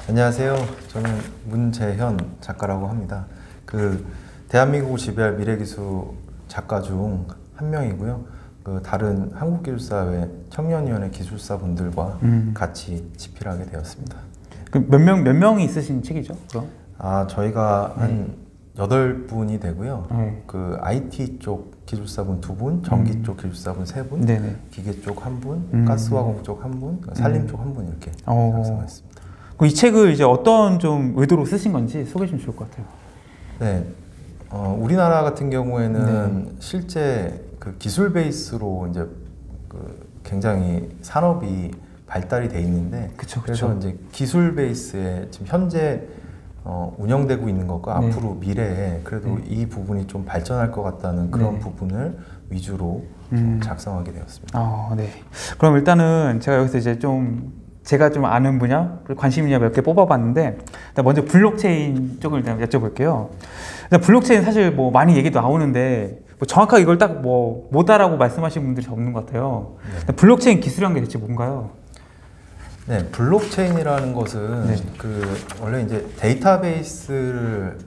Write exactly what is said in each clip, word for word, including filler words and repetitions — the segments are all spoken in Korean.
안녕하세요. 저는 문재현 작가라고 합니다. 그 대한민국을 지배할 미래기술 작가 중 한 명이고요. 그 다른 한국기술사회 청년위원회 기술사분들과 음. 같이 집필하게 되었습니다. 그 몇 명, 몇 명이 있으신 책이죠? 그럼? 아, 저희가 네. 한 여덟 분이 되고요. 네. 그 아이티 쪽 기술사분 두 분, 전기 음. 쪽 기술사분 세 분, 네네. 기계 쪽 한 분, 음. 가스화공 쪽 한 분, 산림 음. 쪽 한 분 이렇게 어. 작성했습니다. 이 책을 이제 어떤 좀 의도로 쓰신 건지 소개해 주시면 좋을 것 같아요. 네, 어, 우리나라 같은 경우에는 네. 실제 그 기술 베이스로 이제 그 굉장히 산업이 발달이 돼 있는데, 그쵸, 그래서 그쵸. 이제 기술 베이스에 지금 현재 어, 운영되고 있는 것과 네. 앞으로 미래에 그래도 네. 이 부분이 좀 발전할 것 같다는 그런 네. 부분을 위주로 음. 작성하게 되었습니다. 아, 네. 그럼 일단은 제가 여기서 이제 좀 제가 좀 아는 분야, 관심 분야 몇 개 뽑아봤는데, 일단 먼저 블록체인 쪽을 일단 여쭤볼게요. 일단 블록체인 사실 뭐 많이 얘기도 나오는데, 뭐 정확하게 이걸 딱 뭐 뭐다라고 말씀하시는 분들이 없는 것 같아요. 네. 블록체인 기술이란 게 대체 뭔가요? 네, 블록체인이라는 것은 네. 그 원래 이제 데이터베이스를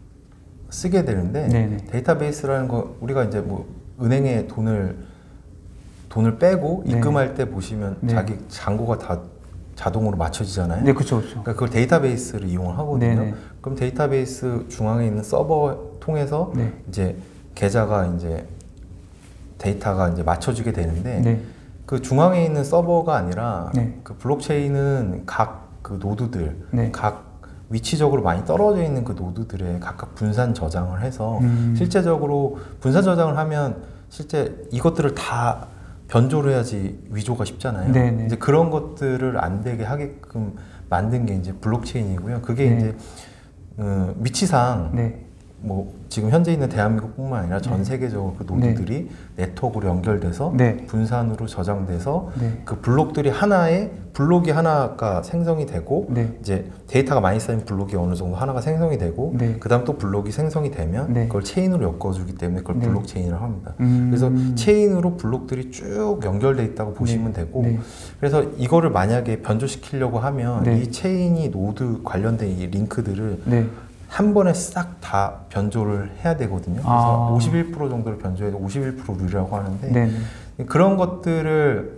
쓰게 되는데, 네네. 데이터베이스라는 거 우리가 이제 뭐 은행에 돈을 돈을 빼고 네. 입금할 때 보시면 네. 자기 잔고가 다 자동으로 맞춰지잖아요. 네, 그렇죠, 그렇죠. 그러니까 그걸 데이터베이스를 이용을 하거든요. 네네. 그럼 데이터베이스 중앙에 있는 서버 통해서 네. 이제 계좌가 이제 데이터가 이제 맞춰지게 되는데, 네. 그 중앙에 있는 서버가 아니라 네. 그 블록체인은 각 그 노드들, 네. 각 위치적으로 많이 떨어져 있는 그 노드들에 각각 분산 저장을 해서 음. 실제적으로 분산 저장을 하면 실제 이것들을 다 변조를 해야지 위조가 쉽잖아요. 네네. 이제 그런 것들을 안 되게 하게끔 만든 게 이제 블록체인이고요. 그게 네. 이제 음, 위치상 네. 뭐 지금 현재 있는 대한민국뿐만 아니라 전 네. 세계적으로 그 노드들이 네. 네트워크로 연결돼서 네. 분산으로 저장돼서 네. 그 블록들이 하나에 블록이 하나가 생성이 되고 네. 이제 데이터가 많이 쌓인 블록이 어느 정도 하나가 생성이 되고 네. 그 다음 또 블록이 생성이 되면 네. 그걸 체인으로 엮어주기 때문에 그걸 네. 블록체인이라고 합니다. 음. 그래서 체인으로 블록들이 쭉 연결돼 있다고 보시면 네. 되고 네. 그래서 이거를 만약에 변조시키려고 하면 네. 이 체인이 노드 관련된 이 링크들을 네. 한 번에 싹 다 변조를 해야 되거든요. 그래서 아. 오십일 퍼센트 정도를 변조해도 오십일 퍼센트 룰이라고 하는데 네. 그런 것들을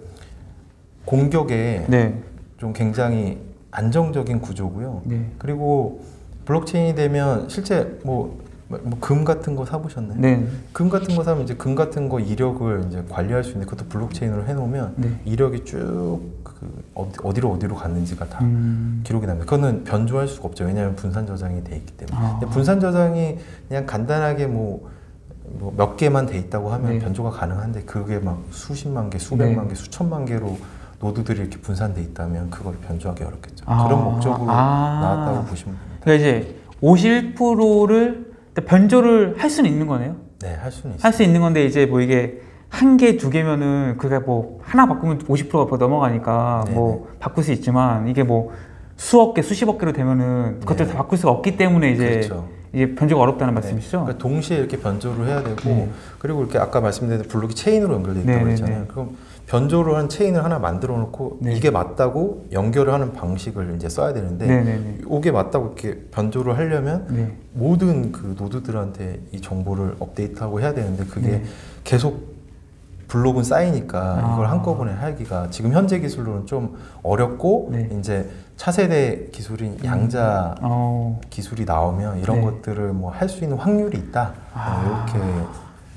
공격에 네. 좀 굉장히 안정적인 구조고요. 네. 그리고 블록체인이 되면 실제 뭐, 뭐 금 같은 거 사보셨나요? 네. 금 같은 거 사면 이제 금 같은 거 이력을 이제 관리할 수 있는데 그것도 블록체인으로 해놓으면 네. 이력이 쭉 그 어디로 어디로 갔는지가 다 음. 기록이 납니다. 그거는 변조할 수가 없죠. 왜냐하면 분산 저장이 돼 있기 때문에. 아. 근데 분산 저장이 그냥 간단하게 뭐 뭐 몇 개만 돼 있다고 하면 네. 변조가 가능한데 그게 막 수십만 개, 수백만 네. 개, 수천만 개로 노드들이 이렇게 분산돼 있다면 그걸 변조하기 어렵겠죠. 아. 그런 목적으로 아. 나왔다고 보시면 됩니다. 그러니까 이제 오십일 퍼센트를 변조를 할 수는 있는 거네요. 네, 할 수는 있어요. 할 수 있는 건데 이제 뭐 이게 한 개, 두 개면은 그게 뭐 하나 바꾸면 오십 퍼센트가 넘어가니까 네네. 뭐 바꿀 수 있지만 이게 뭐 수억 개, 수십억 개로 되면은 그것들 네. 다 바꿀 수가 없기 때문에 이제 그렇죠. 이게 변조가 어렵다는 네. 말씀이시죠? 그러니까 동시에 이렇게 변조를 해야 되고 네. 그리고 이렇게 아까 말씀드린 블록이 체인으로 연결돼 있다고 네네네. 했잖아요. 그럼 변조를 한 체인을 하나 만들어 놓고 네. 이게 맞다고 연결을 하는 방식을 이제 써야 되는데 네네네. 이게 맞다고 이렇게 변조를 하려면 네. 모든 그 노드들한테 이 정보를 업데이트하고 해야 되는데 그게 네. 계속 블록은 쌓이니까 아. 이걸 한꺼번에 하기가 지금 현재 기술로는 좀 어렵고 네. 이제 차세대 기술인 양자 어. 기술이 나오면 이런 네. 것들을 뭐 할 수 있는 확률이 있다. 아. 이렇게 어,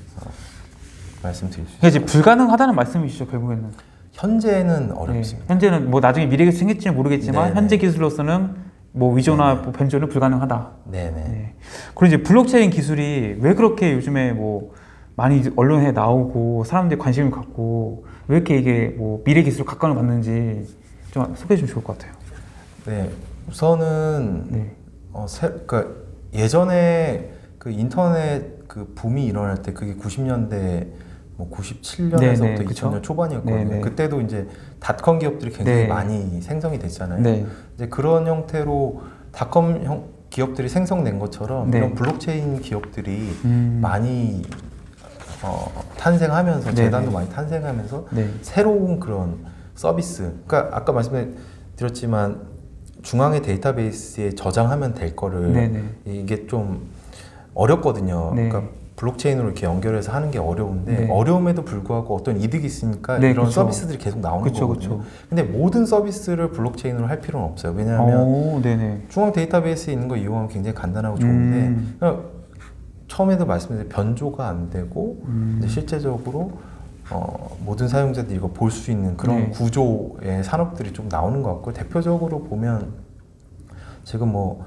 말씀드릴 수 그게 있습니다. 이제 불가능하다는 말씀이시죠, 결국에는. 현재는 어렵습니다. 네. 현재는 뭐 나중에 미래가 생길지는 모르겠지만 네네. 현재 기술로서는 뭐 위조나 네네. 뭐 변조는 불가능하다. 네네. 네. 그리고 이제 블록체인 기술이 왜 그렇게 요즘에 뭐 많이 언론에 나오고 사람들이 관심을 갖고 왜 이렇게 이게 뭐 미래 기술 각광을 받는지 좀 소개해 주면 좋을 것 같아요. 네, 우선은 네. 어, 세, 그러니까 예전에 그 인터넷 그 붐이 일어날 때 그게 구십 년대 뭐 구십칠 년에서부터 네네, 그쵸? 이천 년 초반이었거든요. 네네. 그때도 이제 닷컴 기업들이 굉장히 네. 많이 생성이 됐잖아요. 네. 이제 그런 형태로 닷컴 형 기업들이 생성된 것처럼 네. 이런 블록체인 기업들이 음. 많이 어, 탄생하면서 네네. 재단도 많이 탄생하면서 네. 새로운 그런 서비스. 그러니까 아까 말씀드렸지만 중앙의 데이터베이스에 저장하면 될 거를 네네. 이게 좀 어렵거든요. 네. 그러니까 블록체인으로 이렇게 연결해서 하는 게 어려운데 네. 어려움에도 불구하고 어떤 이득이 있으니까 네, 이런 그쵸. 서비스들이 계속 나오는 그쵸, 거거든요. 그쵸. 근데 모든 서비스를 블록체인으로 할 필요는 없어요. 왜냐하면 오, 네네. 중앙 데이터베이스에 있는 거 이용하면 굉장히 간단하고 좋은데 음. 그러니까 처음에도 말씀드린 변조가 안 되고 음. 이제 실제적으로 어, 모든 사용자들이 이거 볼 수 있는 그런 네. 구조의 산업들이 좀 나오는 것 같고 대표적으로 보면 지금 뭐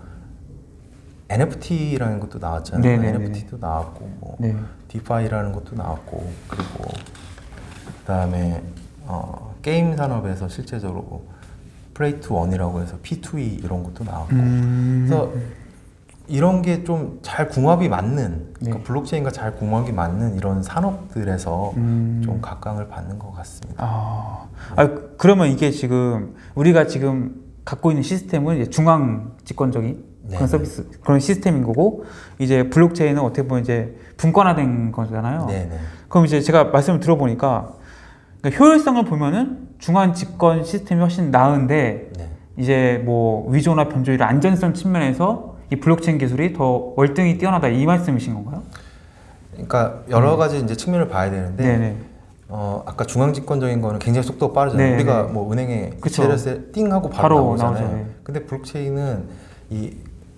엔에프티라는 것도 나왔잖아요. 네네네. 엔에프티도 나왔고 뭐 네. 디파이라는 것도 나왔고 그리고 그다음에 어, 게임 산업에서 실제적으로 플레이 투 원이라고 해서 피 투 이 이런 것도 나왔고 음. 그래서 이런 게 좀 잘 궁합이 맞는 그러니까 네. 블록체인과 잘 궁합이 맞는 이런 산업들에서 음. 좀 각광을 받는 것 같습니다. 아, 아, 그러면 이게 지금 우리가 지금 갖고 있는 시스템은 이제 중앙 집권적인 그런 네네. 서비스, 그런 시스템인 거고, 이제 블록체인은 어떻게 보면 이제 분권화된 거잖아요. 네네. 그럼 이제 제가 말씀을 들어보니까 그러니까 효율성을 보면은 중앙 집권 시스템이 훨씬 나은데 네. 이제 뭐 위조나 변조 이런 안전성 측면에서 이 블록체인 기술이 더 월등히 뛰어나다 이 말씀이신 건가요? 그러니까 여러 가지 이제 측면을 봐야 되는데 네네. 어, 아까 중앙 집권적인 거는 굉장히 속도가 빠르잖아요. 네네. 우리가 뭐 은행에 그쵸. 이체했을 때 띵 하고 바로, 바로 나오잖아요. 나오죠, 네. 근데 블록체인은 이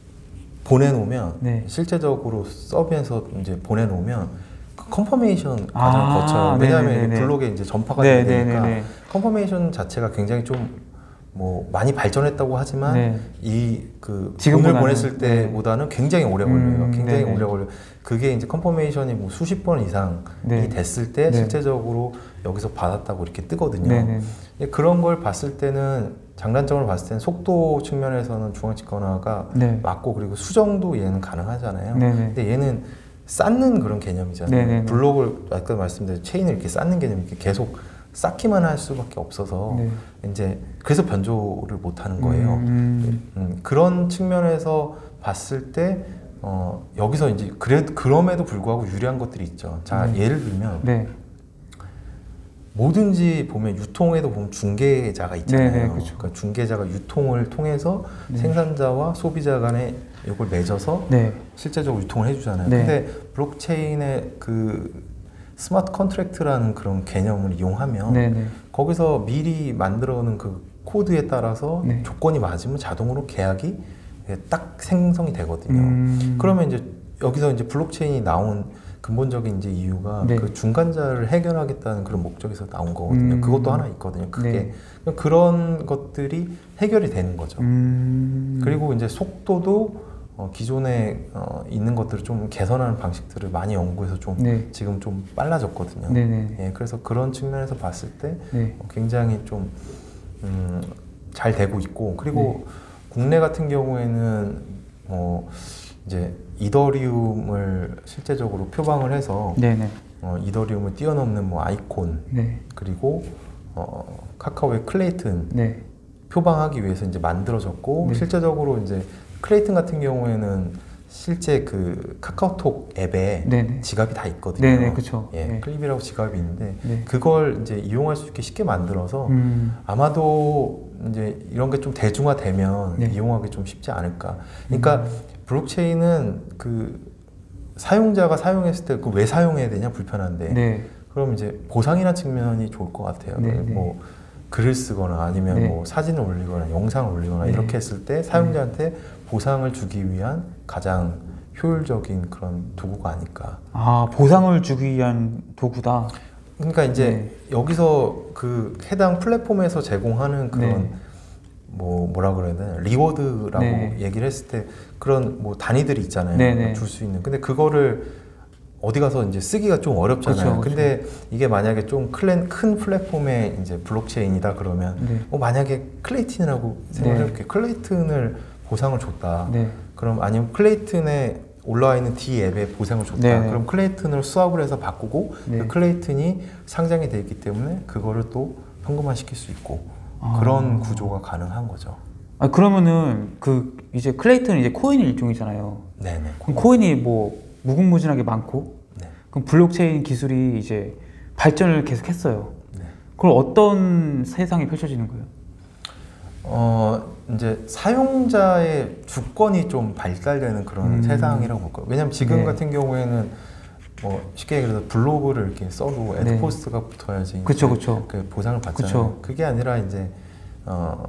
보내놓으면 네. 실제적으로 서버에서 이제 보내놓으면 그 컨퍼메이션 과정을 아, 거쳐요. 왜냐하면 네네네네. 이 블록에 이제 전파가 네, 되니까 네, 네, 네. 컨퍼메이션 자체가 굉장히 좀 뭐 많이 발전했다고 하지만 네. 이 그 지금보다는, 돈을 보냈을 때보다는 굉장히 오래 걸려요. 음, 굉장히 네네. 오래 걸려. 그게 이제 컨퍼메이션이 뭐 수십 번 이상이 네. 됐을 때 네. 실제적으로 여기서 받았다고 이렇게 뜨거든요. 네네. 예, 그런 걸 봤을 때는 장단점을 봤을 때는 속도 측면에서는 중앙집권화가 네. 맞고 그리고 수정도 얘는 가능하잖아요. 네네. 근데 얘는 쌓는 그런 개념이잖아요. 네네네. 블록을 아까 말씀드린 체인을 이렇게 쌓는 개념이 이렇게 계속 쌓기만 할 수밖에 없어서 네. 이제 그래서 변조를 못 하는 거예요. 음, 음, 그런 측면에서 봤을 때 어, 여기서 이제 그래 그럼에도 불구하고 유리한 것들이 있죠. 자, 네. 예를 들면 네. 뭐든지 보면 유통에도 보면 중개자가 있잖아요. 네네, 그렇죠. 그러니까 중개자가 유통을 통해서 네. 생산자와 소비자 간에 이걸 맺어서 네. 실제적으로 유통을 해주잖아요. 네. 근데 블록체인의 그 스마트 컨트랙트라는 그런 개념을 이용하면 네네. 거기서 미리 만들어 놓은 그 코드에 따라서 네. 조건이 맞으면 자동으로 계약이 딱 생성이 되거든요. 음, 그러면 이제 여기서 이제 블록체인이 나온 근본적인 이제 이유가 네. 그 중간자를 해결하겠다는 그런 목적에서 나온 거거든요. 음. 그것도 하나 있거든요. 그게 그런 것들이 해결이 되는 거죠. 음, 그리고 이제 속도도 어, 기존에 어, 있는 것들을 좀 개선하는 방식들을 많이 연구해서 좀 네. 지금 좀 빨라졌거든요. 네네. 예, 그래서 그런 측면에서 봤을 때 네. 어, 굉장히 좀 음, 잘 되고 있고 그리고 네. 국내 같은 경우에는 뭐 이제 이더리움을 실제적으로 표방을 해서 네네. 어, 이더리움을 뛰어넘는 뭐 아이콘 네. 그리고 어, 카카오의 클레이튼 네. 표방하기 위해서 이제 만들어졌고 네. 실제적으로 이제 클레이튼 같은 경우에는 실제 그 카카오톡 앱에 네네. 지갑이 다 있거든요. 네네, 그쵸. 예, 네. 클립이라고 지갑이 있는데 네. 그걸 이제 이용할 수 있게 쉽게 만들어서 음, 아마도 이제 이런 게 좀 대중화되면 네. 이용하기 좀 쉽지 않을까. 그러니까 음. 블록체인은 그 사용자가 사용했을 때 그 왜 사용해야 되냐 불편한데 네. 그럼 이제 보상이나 측면이 좋을 것 같아요. 네, 네. 뭐 글을 쓰거나 아니면 네. 뭐 사진을 올리거나 영상을 올리거나 네. 이렇게 했을 때 사용자한테 보상을 주기 위한 가장 효율적인 그런 도구가 아닐까. 아, 보상을 주기 위한 도구다. 그러니까 이제 네. 여기서 그 해당 플랫폼에서 제공하는 그런 네. 뭐 뭐라 그래야 되나 리워드라고 네. 얘기를 했을 때 그런 뭐 단위들이 있잖아요. 네, 네. 줄 수 있는. 근데 그거를 어디 가서 이제 쓰기가 좀 어렵잖아요. 그쵸, 그쵸. 근데 이게 만약에 좀 클랜 큰 플랫폼의 이제 블록체인이다 그러면 네. 어, 만약에 클레이튼이라고 생각을 네. 해볼게요. 클레이튼을 보상을 줬다. 네. 그럼 아니면 클레이튼에 올라와 있는 D 앱에 보상을 줬다. 네, 네. 그럼 클레이튼을 수합을 해서 바꾸고 네. 그 클레이튼이 상장이 돼 있기 때문에 그거를 또 현금화 시킬 수 있고 아. 그런 구조가 가능한 거죠. 아, 그러면은 그 이제 클레이튼은 이제 코인의 일종이잖아요. 네네. 그럼 코인이 뭐 무궁무진하게 많고, 네. 그럼 블록체인 기술이 이제 발전을 계속했어요. 네. 그럼 어떤 세상이 펼쳐지는 거예요? 어 이제 사용자의 주권이 좀 발달되는 그런 음. 세상이라고 볼까요? 왜냐면 지금 네. 같은 경우에는 뭐 쉽게 얘기해서 블로그를 이렇게 써도 네. 에드포스트가 붙어야지 그쵸, 그쵸. 그 보상을 받잖아요. 그쵸. 그게 아니라 이제 어,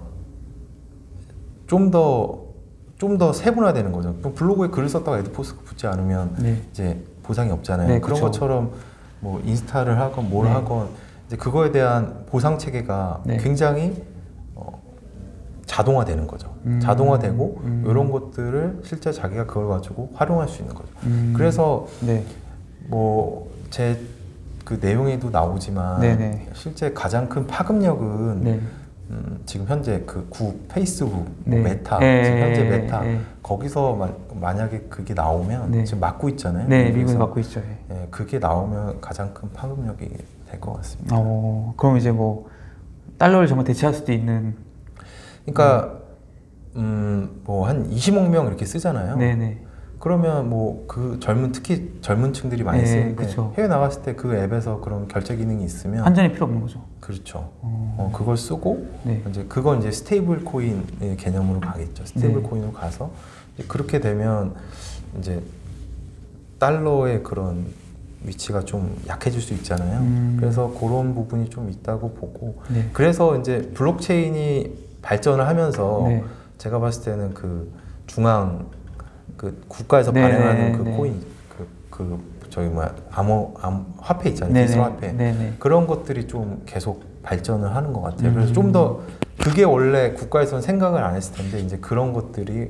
좀 더 좀 더 세분화되는 거죠. 그럼 블로그에 글을 썼다가 에드포스트가 붙지 않으면 네. 이제 보상이 없잖아요. 네, 그런 그쵸. 것처럼 뭐 인스타를 하건 뭘 네. 하건 이제 그거에 대한 보상 체계가 네. 굉장히 어, 자동화되는 거죠. 음. 자동화되고 음. 이런 것들을 실제 자기가 그걸 가지고 활용할 수 있는 거죠. 음. 그래서 네. 뭐 제 그 내용에도 나오지만 네네. 실제 가장 큰 파급력은 네. 음, 지금 현재 그 구 페이스북, 네. 뭐 메타, 네. 지금 현재 네. 메타 네. 거기서 마, 만약에 그게 나오면 네. 지금 막고 있잖아요. 네, 미국에서. 미국에서 맡고 있죠. 예. 예, 그게 나오면 가장 큰 파급력이 될 것 같습니다. 어, 그럼 이제 뭐 달러를 정말 대체할 수도 있는. 그러니까 음, 뭐 한 이십억 명 이렇게 쓰잖아요. 네네. 그러면 뭐 그 젊은 특히 젊은 층들이 많이 네, 쓰는데 그쵸. 해외 나갔을 때 그 앱에서 그런 결제 기능이 있으면 환전이 필요 없는 거죠. 그렇죠. 어. 어, 그걸 쓰고 네. 이제 그건 이제 스테이블 코인의 개념으로 가겠죠. 스테이블 네. 코인으로 가서 이제 그렇게 되면 이제 달러의 그런 위치가 좀 약해질 수 있잖아요. 음. 그래서 그런 부분이 좀 있다고 보고 네. 그래서 이제 블록체인이 발전을 하면서 네. 제가 봤을 때는 그 중앙 그 국가에서 네, 발행하는 그 네. 코인 그, 그 저기 뭐야 암호 암 화폐 있잖아요. 네네. 디지털 화폐 네네. 그런 것들이 좀 계속 발전을 하는 것 같아요. 음. 그래서 좀 더 그게 원래 국가에서는 생각을 안 했을 텐데 이제 그런 것들이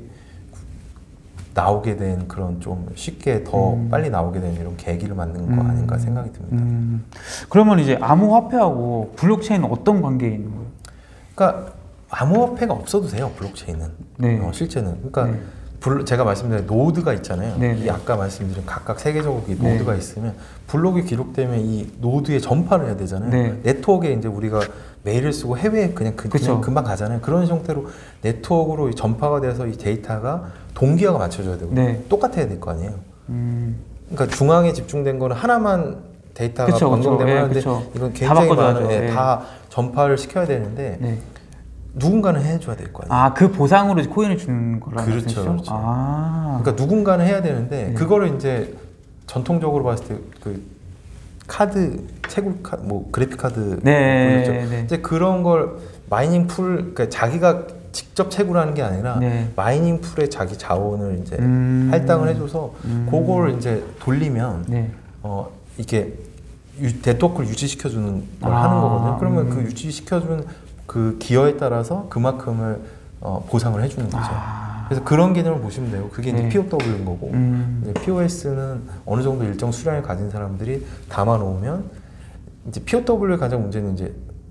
나오게 된 그런 좀 쉽게 더 음. 빨리 나오게 된 이런 계기를 만든 거 음. 아닌가 생각이 듭니다. 음. 그러면 이제 암호화폐하고 블록체인은 어떤 관계에 있는 거예요? 그러니까 암호화폐가 없어도 돼요. 블록체인은 네. 어, 실제는 그러니까 네. 블- 제가 말씀드린 노드가 있잖아요. 네, 이 네. 아까 말씀드린 각각 세계적으로 이 네. 노드가 있으면 블록이 기록되면 이 노드에 전파를 해야 되잖아요. 네. 네트워크에 이제 우리가 메일을 쓰고 해외에 그냥, 그, 그쵸. 그냥 금방 가잖아요. 그런 형태로 네트워크로 전파가 돼서 이 데이터가 동기화가 맞춰져야 되고 네. 똑같아야 될 거 아니에요. 음. 그러니까 중앙에 집중된 거는 하나만 데이터가 그쵸, 그쵸. 변경되면 예, 하는데 그쵸. 이건 다 굉장히 바꿔줘야죠. 많은 예, 예. 다 전파를 시켜야 되는데 네. 누군가는 해줘야 될 거 아니에요. 아, 그 보상으로 이제 코인을 주는 거라는 그렇죠, 말씀이시죠? 그렇죠. 아. 그러니까 누군가는 해야 되는데 네. 그거를 이제 전통적으로 봤을 때 그 카드 채굴 카드 뭐 그래픽 카드 네, 보셨죠? 네. 이제 그런 걸 마이닝 풀 그러니까 자기가 직접 채굴하는 게 아니라 네. 마이닝 풀에 자기 자원을 이제 음. 할당을 해줘서 음. 그걸 이제 돌리면 네. 어 이게 유, 네트워크를 유지시켜주는 걸 아, 하는 거거든요. 그러면 음. 그 유지시켜주는 그 기여에 따라서 그만큼을 어, 보상을 해주는 거죠. 아. 그래서 그런 개념을 보시면 돼요. 그게 이제 네. 피오더블유인 거고 음. 이제 피오에스는 어느 정도 일정 수량을 가진 사람들이 담아 놓으면 이제 피오더블유의 가장 문제는 이제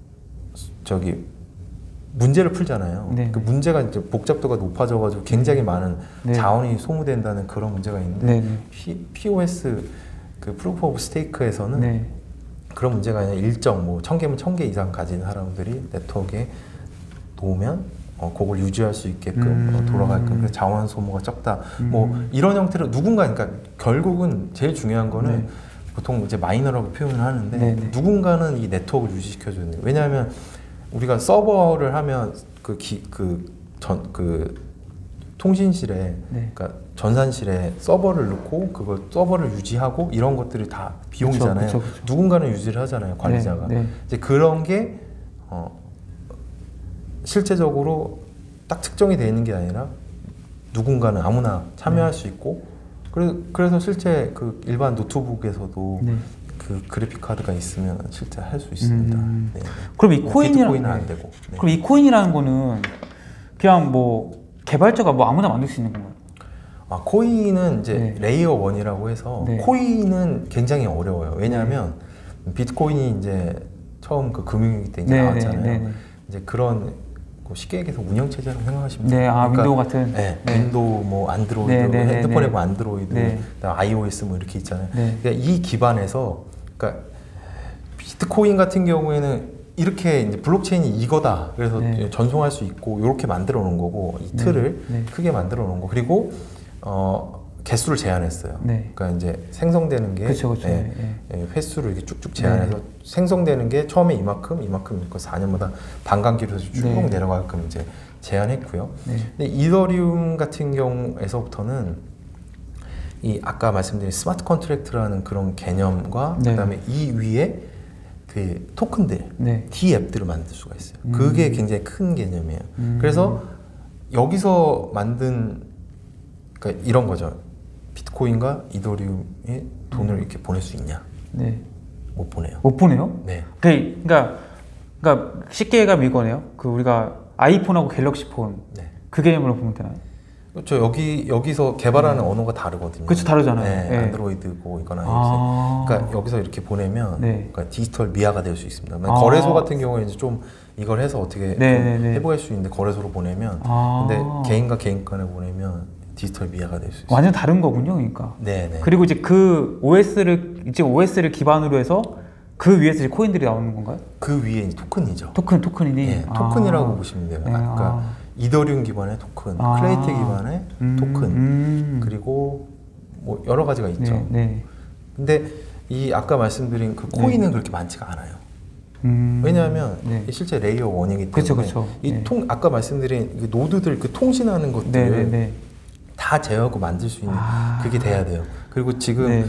저기 문제를 풀잖아요. 네. 그 문제가 이제 복잡도가 높아져가지고 굉장히 많은 네. 자원이 소모된다는 그런 문제가 있는데 네. 네. P, 피오에스 그 프루프 오브 스테이크에서는 네. 그런 문제가 아니라 일정 뭐 천 개면 천 개 이상 가진 사람들이 네트워크에 놓으면 어, 그걸 유지할 수 있게끔 음. 어, 돌아가게끔 그래서 자원 소모가 적다. 음. 뭐 이런 형태로 누군가 그러니까 결국은 제일 중요한 거는 네. 보통 이제 마이너라고 표현을 하는데 네, 네. 누군가는 이 네트워크를 유지시켜주는 거예요. 왜냐하면 우리가 서버를 하면 그 기 그 전 그 통신실에 네. 그러니까 전산실에 서버를 넣고 그걸 서버를 유지하고 이런 것들이 다 비용이잖아요. 그쵸, 그쵸, 그쵸. 누군가는 유지를 하잖아요, 관리자가. 네, 네. 이제 그런 게 어, 실제적으로 딱 특정이 되어 있는 게 아니라 누군가는 아무나 참여할 네. 수 있고 그래, 그래서 실제 그 일반 노트북에서도 네. 그 그래픽 카드가 있으면 실제 할 수 있습니다. 음. 네. 그럼 이 뭐 코인이랑 비트코인은 안 되고. 네. 그럼 이 코인이라는 거는 그냥 뭐 개발자가 뭐 아무나 만들 수 있는 건가요? 아, 코인은 이제 네. 레이어 원이라고 해서 네. 코인은 굉장히 어려워요. 왜냐하면 비트코인이 이제 처음 그 금융위기 때 이제 네, 나왔잖아요. 네, 네, 네. 이제 그런 뭐 쉽게 얘기해서 운영체제라고 생각하시면 돼요. 네, 아 윈도우 같은. 네, 네. 윈도우 뭐 안드로이드, 네, 네, 네, 핸드폰에 네. 뭐 안드로이드, 네. 그다음 iOS 뭐 이렇게 있잖아요. 네. 그러니까 이 기반에서 그러니까 비트코인 같은 경우에는 이렇게 이제 블록체인이 이거다. 그래서 네. 전송할 수 있고 이렇게 만들어 놓은 거고 이 틀을 네. 네. 크게 만들어 놓은 거. 그리고 어, 개수를 제한했어요. 네. 그러니까 이제 생성되는 게 그쵸, 그쵸. 예, 예. 예, 횟수를 이렇게 쭉쭉 제한해서 네. 생성되는 게 처음에 이만큼, 이만큼, 이만큼 사 년마다 반감기로 해서 쭉 네. 내려가게끔 이제 제한했고요. 네. 근데 이더리움 같은 경우에서부터는 이 아까 말씀드린 스마트 컨트랙트라는 그런 개념과 네. 그다음에 이 위에 그 토큰들, 네. D 앱들을 만들 수가 있어요. 음. 그게 굉장히 큰 개념이에요. 음. 그래서 여기서 만든 그러니까 이런 거죠. 비트코인과 이더리움에 돈을 음. 이렇게 보낼 수 있냐? 네. 못 보내요. 못 보내요? 네. 그러니까, 그러니까 쉽게 가면 이거네요. 그 우리가 아이폰하고 갤럭시 폰 네. 그 개념으로 보면 되나요? 그렇죠. 여기 여기서 개발하는 언어가 다르거든요. 그렇죠, 다르잖아요. 네, 네. 안드로이드고 이거나 아. 그러니까 여기서 이렇게 보내면 네. 그러니까 디지털 미아가 될 수 있습니다. 아. 거래소 같은 경우에 이제 좀 이걸 해서 어떻게 좀 네, 네, 네. 해보일 수 있는데 거래소로 보내면 아. 근데 개인과 개인 간에 보내면 디지털 미아가 될 수 있어요. 완전 다른 거군요, 그러니까. 네, 네. 그리고 이제 그 오에스를 이제 오에스를 기반으로 해서 그 위에서 이제 코인들이 나오는 건가요? 그 위에 이제 토큰이죠. 토큰, 토큰이니. 네, 토큰이라고 아. 보시면 돼요. 네, 그러니까 아. 이더리움 기반의 토큰, 아. 클레이트 기반의 음, 토큰, 음. 그리고 뭐 여러 가지가 있죠. 네, 네. 근데 이 아까 말씀드린 그 코인은 그렇게 많지가 않아요. 음. 왜냐하면 네. 이 실제 레이어 원이기 때문에 그쵸, 그쵸. 이 네. 통 아까 말씀드린 그 노드들 그 통신하는 것들을 네, 네, 네. 다 제어하고 만들 수 있는 아. 그게 돼야 돼요. 그리고 지금 네.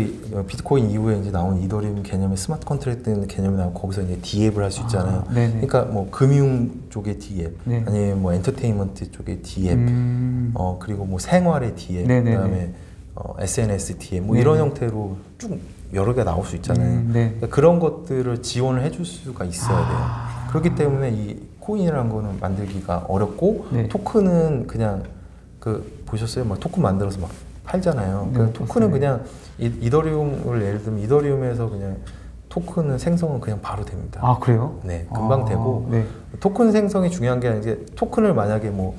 그 비트코인 이후에 이제 나온 이더리움 개념의 스마트 컨트랙트 개념이 나오고 거기서 이제 D앱을 할 수 있잖아요. 아, 네네. 그러니까 뭐 금융 쪽의 D앱, 네. 아니면 뭐 엔터테인먼트 쪽의 D앱, 음. 어 그리고 뭐 생활의 D앱, 네네네. 그다음에 어, 에스엔에스 D앱, 뭐 네네. 이런 형태로 쭉 여러 개 나올 수 있잖아요. 음, 네. 그러니까 그런 것들을 지원을 해줄 수가 있어야 돼요. 아. 그렇기 때문에 이 코인이라는 거는 만들기가 어렵고 네. 토큰은 그냥 그 보셨어요? 막 토큰 만들어서 막 팔잖아요. 네, 그 토큰은 봤어요. 그냥 이, 이더리움을 예를 들면 이더리움에서 그냥 토큰은 생성은 그냥 바로 됩니다. 아, 그래요? 네, 금방 아, 되고 네. 토큰 생성이 중요한 게 아니라 이제 토큰을 만약에 뭐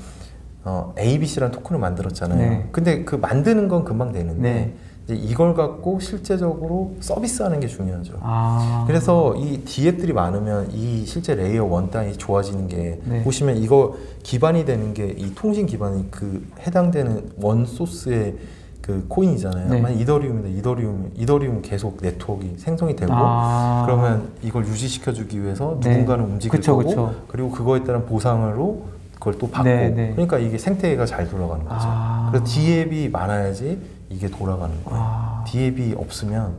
어, 에이비씨라는 토큰을 만들었잖아요. 네. 근데 그 만드는 건 금방 되는데 네. 이제 이걸 갖고 실제적으로 서비스하는 게 중요하죠. 아. 그래서 이 D앱들이 많으면 이 실제 레이어 원 단위 좋아지는 게 네. 보시면 이거 기반이 되는 게 이 통신 기반이 그 해당되는 원 소스의 그 코인이잖아요. 네. 만약 이더리움인데 이더리움 이더리움 계속 네트워크가 생성이 되고 아. 그러면 이걸 유지시켜주기 위해서 네. 누군가는 움직일 그쵸, 거고 그쵸. 그리고 그거에 따른 보상으로 그걸 또 받고 네, 네. 그러니까 이게 생태계가 잘 돌아가는 거죠. 아. 그래서 D앱이 많아야지 이게 돌아가는 거예요. 아. D앱이 없으면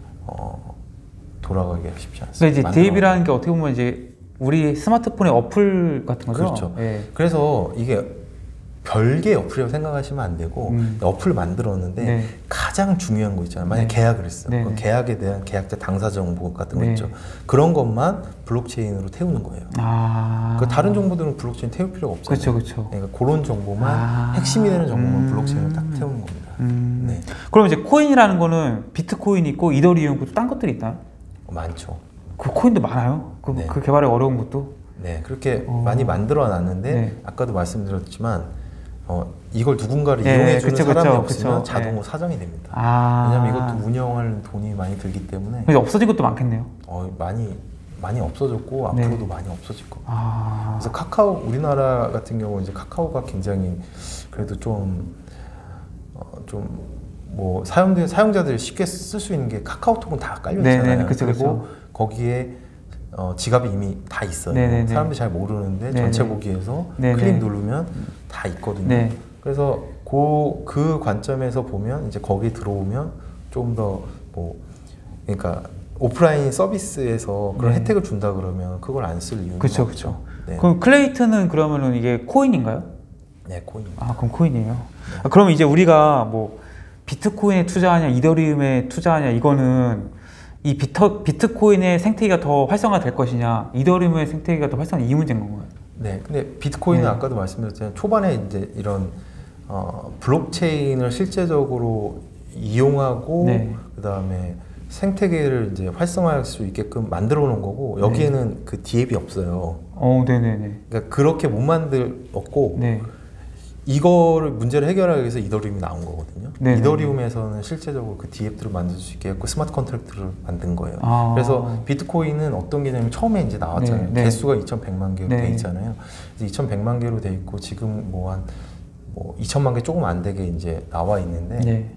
어, 돌아가기가 쉽지 않습니다. 그러니까 이제 만들어 D앱이라는 게 어떻게 보면 이제 우리 스마트폰의 어플 같은 거죠. 그렇죠. 예. 그래서 이게 별개의 어플이라고 생각하시면 안 되고 음. 어플을 만들었는데 네. 가장 중요한 거 있잖아요. 만약 네. 계약을 했어. 네, 그 네. 계약에 대한 계약자 당사 정보 같은 거 네. 있죠. 그런 것만 블록체인으로 태우는 거예요. 아. 그 다른 정보들은 블록체인 태울 필요가 없잖아요. 그렇죠, 그렇죠. 그러니까 그런 정보만 아. 핵심이 되는 정보만 음. 블록체인으로 딱 태우는 겁니다. 음. 네. 그럼 이제 코인이라는 거는 비트코인 있고 이더리움 있고 또 딴 것들이 있나요? 많죠. 그 코인도 많아요. 그, 네. 그 개발이 어려운 것도. 네, 그렇게 어. 많이 만들어 놨는데 네. 아까도 말씀드렸지만 어, 이걸 누군가를 네, 이용해 주는 그쵸, 사람이 그쵸, 없으면 그쵸. 자동으로 네. 사장이 됩니다. 아. 왜냐하면 이것도 운영할 돈이 많이 들기 때문에 이제 없어진 것도 많겠네요. 어, 많이 많이 없어졌고 네. 앞으로도 많이 없어질 겁니다. 아. 그래서 카카오 우리나라 같은 경우 이제 카카오가 굉장히 그래도 좀 어, 좀 뭐 사용자 사용자들이 쉽게 쓸 수 있는 게 카카오톡은 다 깔려 네네, 있잖아요. 그쵸, 그리고 그쵸. 거기에 어, 지갑이 이미 다 있어요. 네네네. 사람들이 잘 모르는데 네네. 전체 보기에서 네네. 클릭 누르면 다 있거든요. 네. 그래서 그, 그 관점에서 보면 이제 거기 들어오면 좀 더 뭐 그러니까 오프라인 서비스에서 그런 네. 혜택을 준다 그러면 그걸 안 쓸 이유는 그쵸, 없죠. 네. 그럼 클레이트는 그러면은 이게 코인인가요? 네, 코인입니다. 아, 그럼 코인이에요. 아, 그러면 이제 우리가 뭐 비트코인에 투자하냐, 이더리움에 투자하냐, 이거는 이 비터, 비트코인의 생태계가 더 활성화될 것이냐, 이더리움의 생태계가 더 활성화 이 문제인 건가요? 네, 근데 비트코인은 네. 아까도 말씀드렸지만 초반에 이제 이런 어, 블록체인을 실제적으로 이용하고 네. 그 다음에 생태계를 이제 활성화할 수 있게끔 만들어 놓은 거고 여기에는 네. 그 D앱이 없어요. 어, 네네네. 그러니까 그렇게 못 만들었고 네. 이거를 문제를 해결하기 위해서 이더리움이 나온 거거든요. 네네. 이더리움에서는 실제적으로 그 D앱들을 만들 수 있게 했고 스마트 컨트랙트를 만든 거예요. 아. 그래서 비트코인은 어떤 개념이 처음에 이제 나왔잖아요. 네, 네. 개수가 이천백만 개로 네. 돼 있잖아요. 그래서 이천백만 개로 돼 있고 지금 뭐 한 뭐 이천만 개 조금 안 되게 이제 나와 있는데 네.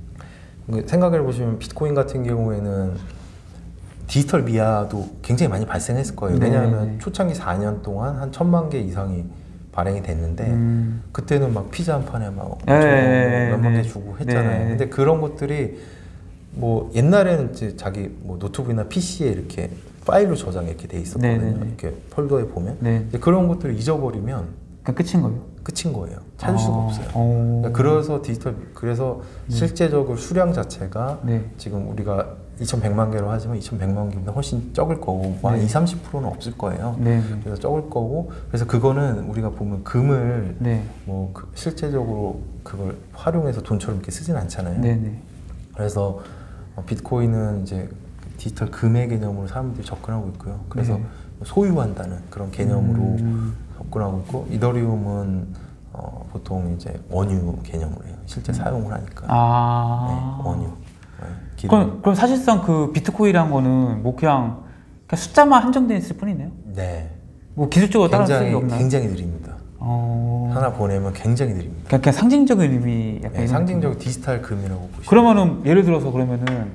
생각해 보시면 비트코인 같은 경우에는 디지털 미아도 굉장히 많이 발생했을 거예요. 네, 왜냐하면 네. 초창기 사 년 동안 한 천만 개 이상이 발행이 됐는데 음. 그때는 막 피자 한 판에 막 예, 예, 몇만 네. 개 주고 했잖아요. 네. 근데 그런 것들이 뭐 옛날에는 이제 자기 뭐 노트북이나 피시에 이렇게 파일로 저장 이렇게 돼 있었거든요. 네, 네, 네. 이렇게 폴더에 보면. 네. 근데 그런 것들을 잊어버리면 그냥 끝인 거예요. 끝인 거예요. 찾을 수가 아, 없어요. 어. 그러니까 그래서 디지털 그래서 네. 실제적으로 수량 자체가 네. 지금 우리가 이천백만 개로 하지만 이천백만 개보다 훨씬 적을 거고 뭐 한 네. 이십, 삼십 퍼센트는 없을 거예요. 네. 그래서 적을 거고 그래서 그거는 우리가 보면 금을 네. 뭐 그 실제적으로 그걸 활용해서 돈처럼 이렇게 쓰진 않잖아요. 네. 네. 그래서 어, 비트코인은 이제 디지털 금의 개념으로 사람들이 접근하고 있고요. 그래서 네. 소유한다는 그런 개념으로 음. 접근하고 있고 이더리움은 어, 보통 이제 원유 개념으로 해요. 실제 사용을 하니까. 아. 네, 원유. 네, 기름. 그럼, 그럼 사실상 그 비트코인이란 거는 뭐 그냥, 그냥 숫자만 한정돼 있을 뿐이네요. 네. 뭐 기술적으로 따라갈 수 굉장히 없나요? 굉장히 느립니다. 어. 하나 보내면 굉장히 느립니다. 그냥, 그냥 상징적인 의미 약간 네, 이런 상징적 디지털 금이라고 보시면. 그러면은 예를 들어서 그러면은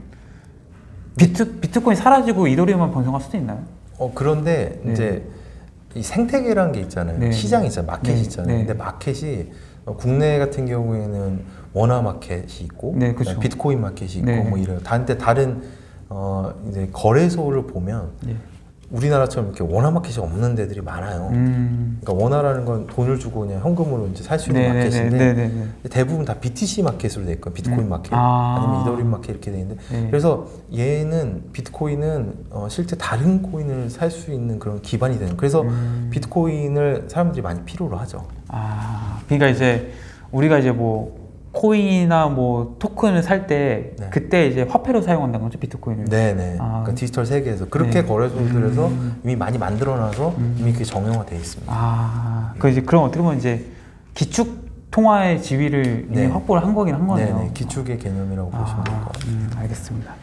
비트 비트코인 사라지고 이더리움만 번성할 수도 있나요? 어 그런데 네. 이제 이 생태계라는 게 있잖아요. 네. 시장이 있잖아요. 마켓이 네. 있잖아요. 네. 근데 마켓이 어, 국내 같은 경우에는 원화 마켓이 있고 네, 그렇죠. 비트코인 마켓이 있고 네. 뭐 이래요. 다른데 다른 어 이제 거래소를 보면 네. 우리나라처럼 이렇게 원화 마켓이 없는 데들이 많아요. 음. 그러니까 원화라는 건 돈을 주고 그냥 현금으로 이제 살 수 있는 네, 네, 마켓인데 네, 네, 네. 대부분 다 비티씨 마켓으로 돼 있고 비트코인 음. 마켓 아. 아니면 이더리움 마켓 이렇게 돼 있는데 네. 그래서 얘는 비트코인은 어, 실제 다른 코인을 살 수 있는 그런 기반이 되는 그래서 음. 비트코인을 사람들이 많이 필요로 하죠. 아, 그러니까 이제 우리가 이제 뭐 코인이나 뭐 토큰을 살 때 네. 그때 이제 화폐로 사용한다는 거죠, 비트코인을. 네네. 아. 그러니까 디지털 세계에서 그렇게 네. 거래소들에서 음. 이미 많이 만들어놔서 음. 이미 그게 정형화돼 있습니다. 아, 그 이제 그럼 어떻게 보면 이제 기축 통화의 지위를 이미 네. 확보를 한 거긴 한 거네요. 네네. 기축의 개념이라고 보시면 될 것 아, 같아요. 음, 알겠습니다.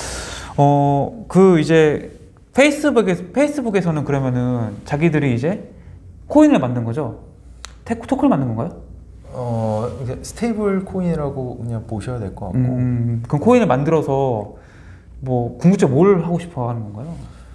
어, 그 이제 페이스북에 페이스북에서는 그러면은 자기들이 이제 코인을 만든 거죠? 테, 토큰을 만든 건가요? 어, 이제 스테이블 코인이라고 그냥 보셔야 될 것 같고. 음, 그럼 코인을 만들어서 뭐 궁극적으로 뭘 하고 싶어 하는 건가요?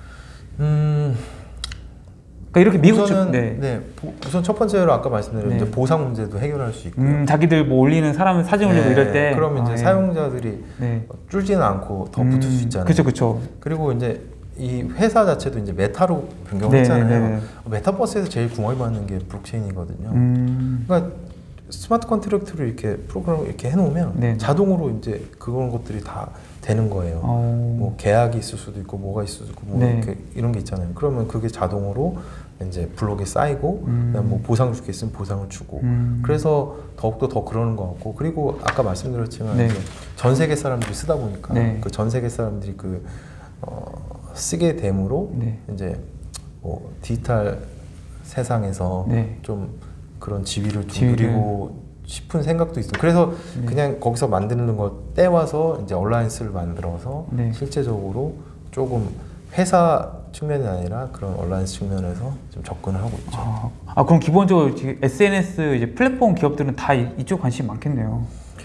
음, 그러니까 이렇게 미국 쪽, 우선은 네. 네, 보- 우선 첫 번째로 아까 말씀드린 네. 이제 보상 문제도 해결할 수 있고요. 음, 자기들 뭐 올리는 사람 사진 올리고 네, 이럴 때 그러면 이제 아, 예. 사용자들이 네. 줄지는 않고 더 붙을 수 있잖아요. 그렇죠, 그렇죠. 그리고 이제 이 회사 자체도 이제 메타로 네, 변경했잖아요. 네, 네. 메타버스에서 제일 궁합이 맞는 게 블록체인이거든요. 음, 그러니까 스마트 컨트랙트를 이렇게 프로그램을 이렇게 해놓으면 네. 자동으로 이제 그런 것들이 다 되는 거예요. 어, 뭐 계약이 있을 수도 있고 뭐가 있을 수도 있고 뭐 네. 이렇게 이런 게 있잖아요. 그러면 그게 자동으로 이제 블록에 쌓이고 음. 그다음 뭐 보상을 줄 게 있으면 보상을 주고 음. 그래서 더욱더 더 그러는 것 같고 그리고 아까 말씀드렸지만 네. 이제 전 세계 사람들이 쓰다 보니까 네. 그 전 세계 사람들이 그 어, 쓰게 됨으로 네. 이제 뭐 디지털 세상에서 네. 좀 그런 지위를 좀 지위를. 누리고 싶은 생각도 있어요. 그래서 네. 그냥 거기서 만드는 걸 떼와서 이제 얼라이언스를 만들어서 네. 실제적으로 조금 회사 측면이 아니라 그런 얼라이언스 측면에서 좀 접근을 하고 있죠. 아, 아, 그럼 기본적으로 지금 에스엔에스 이제 플랫폼 기업들은 다 이, 이쪽 관심이 많겠네요.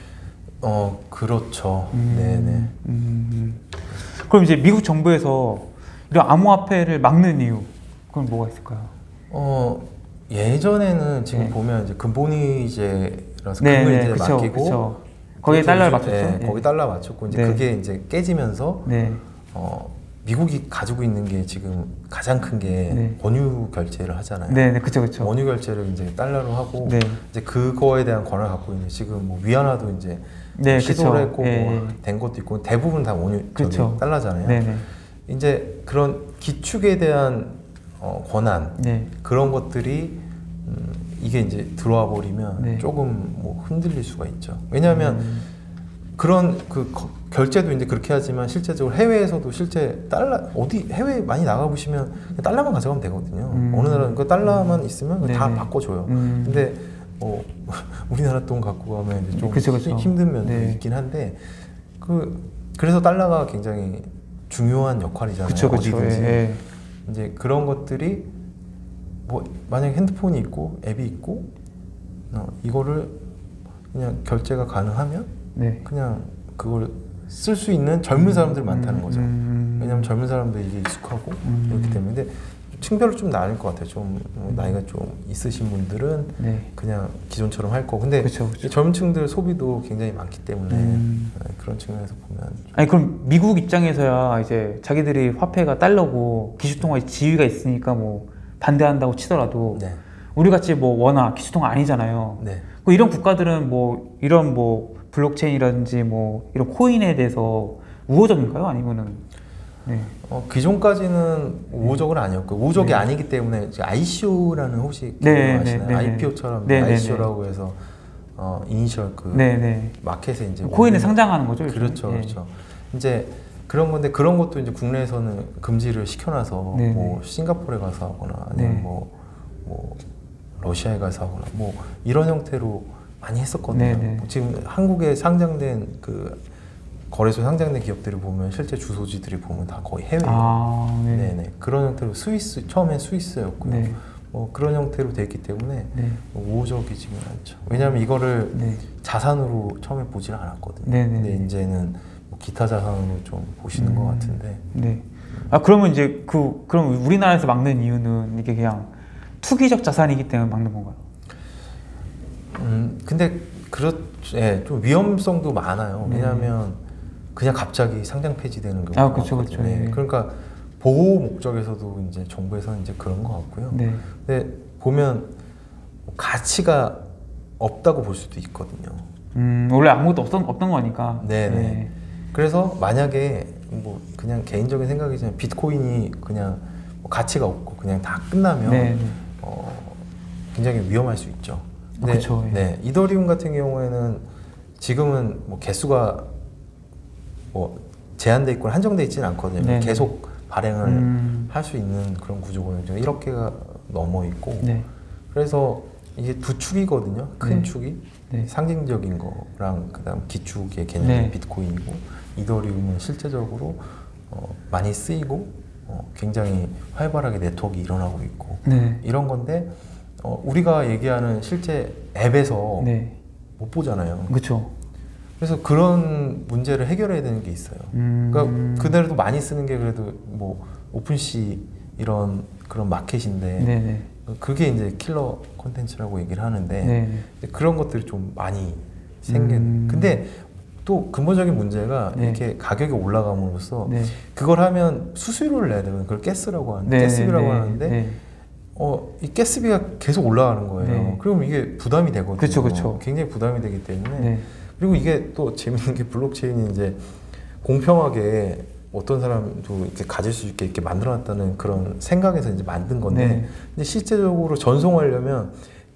어 그렇죠. 음, 네네. 음. 그럼 이제 미국 정부에서 이런 암호화폐를 막는 이유 그건 뭐가 있을까요? 어 예전에는 지금 네. 보면 이제 근본이제라서 네, 금을 네, 이제 그쵸, 맡기고 그쵸. 거기에 그래서 달러를 이제, 맞췄죠. 네, 예. 거기 달러 맞췄고 이제 네. 그게 이제 깨지면서 네, 어 미국이 가지고 있는 게 지금 가장 큰 게 네. 원유 결제를 하잖아요. 네, 네, 그쵸, 그쵸. 원유 결제를 이제 달러로 하고 네, 이제 그거에 대한 권한을 갖고 있는 지금 뭐 위안화도 이제 네, 시도를 그쵸. 했고 예, 뭐 된 것도 있고 대부분 다 원유 저기 그쵸. 달러잖아요. 네, 네, 이제 그런 기축에 대한 어, 권한 네, 그런 것들이 음, 이게 이제 들어와 버리면 네. 조금 뭐 흔들릴 수가 있죠. 왜냐하면 음, 그런 그 거- 결제도 이제 그렇게 하지만 실제적으로 해외에서도 실제 달러 어디 해외 많이 나가 보시면 달러만 가져가면 되거든요. 음. 어느 나라는 그 달러만 있으면 네네. 다 바꿔줘요. 음. 근데 뭐 우리나라 돈 갖고 가면 이제 좀 그쵸, 그쵸. 힘든 면도 네. 있긴 한데 그 그래서 달러가 굉장히 중요한 역할이잖아요. 그쵸, 그쵸. 어디든지. 예, 예. 이제 그런 것들이 뭐 만약에 핸드폰이 있고 앱이 있고 어, 이거를 그냥 결제가 가능하면 네. 그냥 그걸 쓸 수 있는 젊은 사람들이 많다는 거죠. 음, 왜냐하면 젊은 사람들 이게 익숙하고 음. 그렇기 때문에 근데 층별로 좀 나뉠 것 같아요. 좀 음. 나이가 좀 있으신 분들은 네. 그냥 기존처럼 할 거. 근데 그쵸, 그쵸. 이 젊은 층들 소비도 굉장히 많기 때문에 음. 네, 그런 측면에서 보면 아니 그럼 미국 입장에서야 이제 자기들이 화폐가 달러고 기술통화 지위가 있으니까 뭐 반대한다고 치더라도 네. 우리 같이 뭐 원화 기술통화 아니잖아요. 네. 그 이런 국가들은 뭐 이런 뭐 블록체인이라든지 뭐 이런 코인에 대해서 우호적인가요? 아니면은 네. 어, 기존까지는 우호적은 아니었고 우호적이 네. 아니기 아니기 때문에 아이씨오라는 혹시 네, 기억나시나요? 네, 네, 아이피오처럼 네, 네, 아이씨오라고 해서 어, 이니셜 그 네네 마켓에 이제 코인에 올리는- 상장하는 거죠? 그렇죠, 네. 그렇죠. 이제 그런 건데 그런 것도 이제 국내에서는 금지를 시켜놔서 네네. 뭐 싱가포르에 가서 하거나 아니면 네. 뭐, 뭐 러시아에 가서 하거나 뭐 이런 형태로 많이 했었거든요. 네네. 지금 한국에 상장된 그 거래소 상장된 기업들을 보면 실제 주소지들이 보면 다 거의 해외예요. 아, 네. 네네. 그런 형태로 스위스 처음엔 스위스였고요. 네. 뭐 그런 형태로 돼 있기 때문에 네. 뭐 우호적이지는 않죠. 왜냐하면 이거를 네. 자산으로 처음에 보지는 않았거든요. 네네. 근데 이제는 뭐 기타 자산으로 좀 보시는 것 음. 같은데. 네. 아 그러면 이제 그 그럼 우리나라에서 막는 이유는 이게 그냥 투기적 자산이기 때문에 막는 건가요? 음 근데 그렇 예, 좀 위험성도 많아요. 네. 왜냐하면 그냥 갑자기 상장 폐지되는 경우가 아, 그쵸, 많거든요. 그쵸. 예, 예. 그러니까 보호 목적에서도 이제 정부에서는 이제 그런 것 같고요. 네. 근데 보면 가치가 없다고 볼 수도 있거든요. 음 원래 아무것도 없던 없던 거니까. 네네. 네. 그래서 만약에 뭐 그냥 개인적인 생각이지만 비트코인이 그냥 뭐 가치가 없고 그냥 다 끝나면 네. 네. 어, 굉장히 위험할 수 있죠. 아, 그쵸, 예. 네, 이더리움 같은 경우에는 지금은 뭐 개수가 뭐 제한돼 있고 한정돼 있지는 않거든요. 네. 계속 발행을 음. 할 수 있는 그런 구조거든요. 일억 개가 넘어 있고 네. 그래서 이게 두 축이거든요. 큰 네. 축이 네. 상징적인 거랑 그다음 기축의 개념이 네. 비트코인이고 이더리움은 실제적으로 어, 많이 쓰이고 어, 굉장히 활발하게 네트워크가 일어나고 있고 네. 이런 건데 어, 우리가 얘기하는 실제 앱에서 네. 못 보잖아요. 그렇죠. 그래서 그런 문제를 해결해야 되는 게 있어요. 음. 그러니까 그대로도 많이 쓰는 게 그래도 뭐 오픈시 이런 그런 마켓인데 네네. 그게 이제 킬러 콘텐츠라고 얘기를 하는데 네. 그런 것들이 좀 많이 생긴. 음. 근데 또 근본적인 문제가 네. 이렇게 가격이 올라감으로써 네. 그걸 하면 수수료를 내야 되는 그걸 가스라고 하는데 네. 가스비라고 네. 하는데 네. 어, 이 가스비가 계속 올라가는 거예요. 네. 그럼 이게 부담이 되거든요. 그쵸, 그쵸. 굉장히 부담이 되기 때문에 네. 그리고 이게 또 재밌는 게 블록체인이 이제 공평하게 어떤 사람도 이렇게 가질 수 있게 이렇게 만들어놨다는 그런 생각에서 이제 만든 건데, 네. 근데 실제적으로 전송하려면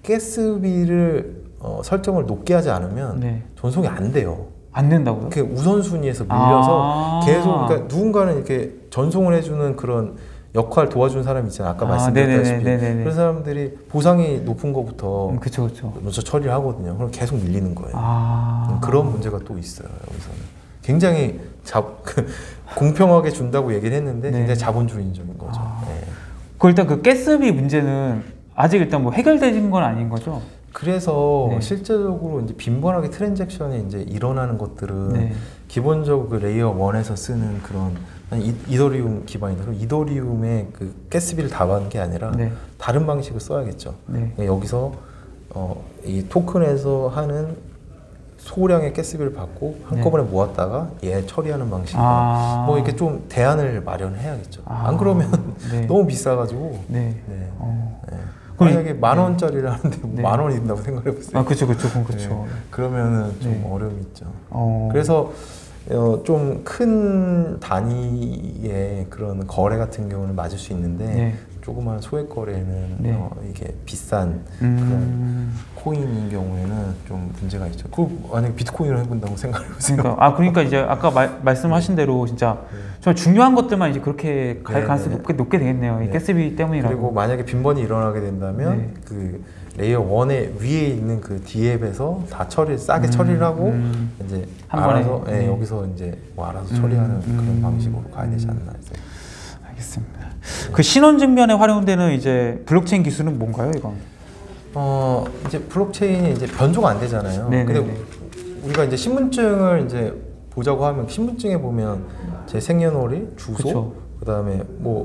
가스비를 어, 설정을 높게 하지 않으면 네. 전송이 안 돼요. 안 된다고요? 이렇게 우선순위에서 밀려서 아. 계속 그러니까 누군가는 이렇게 전송을 해주는 그런 역할 도와준 사람 있잖아요. 아까 아, 말씀드렸다시피 네네네네네. 그런 사람들이 보상이 높은 것부터 음, 그쵸, 그쵸. 먼저 처리를 하거든요. 그럼 계속 밀리는 거예요. 아. 음, 그런 문제가 또 있어요. 여기서는 굉장히 자, 공평하게 준다고 얘기를 했는데 네. 굉장히 자본주의적인 거죠. 아. 네. 그 일단 그 가스비 문제는 아직 일단 뭐 해결되는 건 아닌 거죠? 그래서 네. 실제적으로 이제 빈번하게 트랜잭션이 이제 일어나는 것들은 네. 기본적으로 그 레이어 일에서 쓰는 그런 이, 이더리움 기반이다. 그럼 이더리움의 그 가스비를 다 받는 게 아니라 네. 다른 방식을 써야겠죠. 네. 그러니까 여기서 어, 이 토큰에서 하는 소량의 가스비를 받고 한꺼번에 모았다가 얘 처리하는 방식이나 아. 뭐 이렇게 좀 대안을 마련해야겠죠. 아. 안 그러면 네. 너무 비싸가지고 네. 네. 어. 네. 그럼 만약에 만 원짜리를 하는데 네. 만 원이 든다고 생각해보세요. 아, 그쵸, 그쵸, 그건 그쵸. 네. 그러면은 좀 네. 어려움이 있죠. 어. 그래서 어, 좀 큰 단위의 그런 거래 같은 경우는 맞을 수 있는데 네. 조그만 소액 거래는 네. 어, 이게 비싼 음. 그런 코인인 경우에는 좀 문제가 있죠. 그 만약에 비트코인을 해본다고 생각해보세요. 그러니까 아 그러니까 이제 아까 말, 말씀하신 대로 진짜 네. 정말 중요한 것들만 이제 그렇게 갈 네, 가능성이 네. 높게 높게 되겠네요. 이 네. 가스비 때문이라고. 그리고 만약에 빈번이 일어나게 된다면 네. 그 레이어 일의 위에 있는 그 D앱에서 다 처리 싸게 음, 처리를 하고 음. 이제 한 알아서 번에, 예, 네. 여기서 이제 뭐 알아서 음, 처리하는 음, 그런 방식으로 가야 되지 음. 않나 해서. 알겠습니다. 그 신원 증명에 활용되는 이제 블록체인 기술은 뭔가요, 이건? 어 이제 블록체인이 이제 변조가 안 되잖아요. 네네네. 근데 우리가 이제 신분증을 이제 보자고 하면 신분증에 보면 제 생년월일, 주소, 그쵸. 그다음에 뭐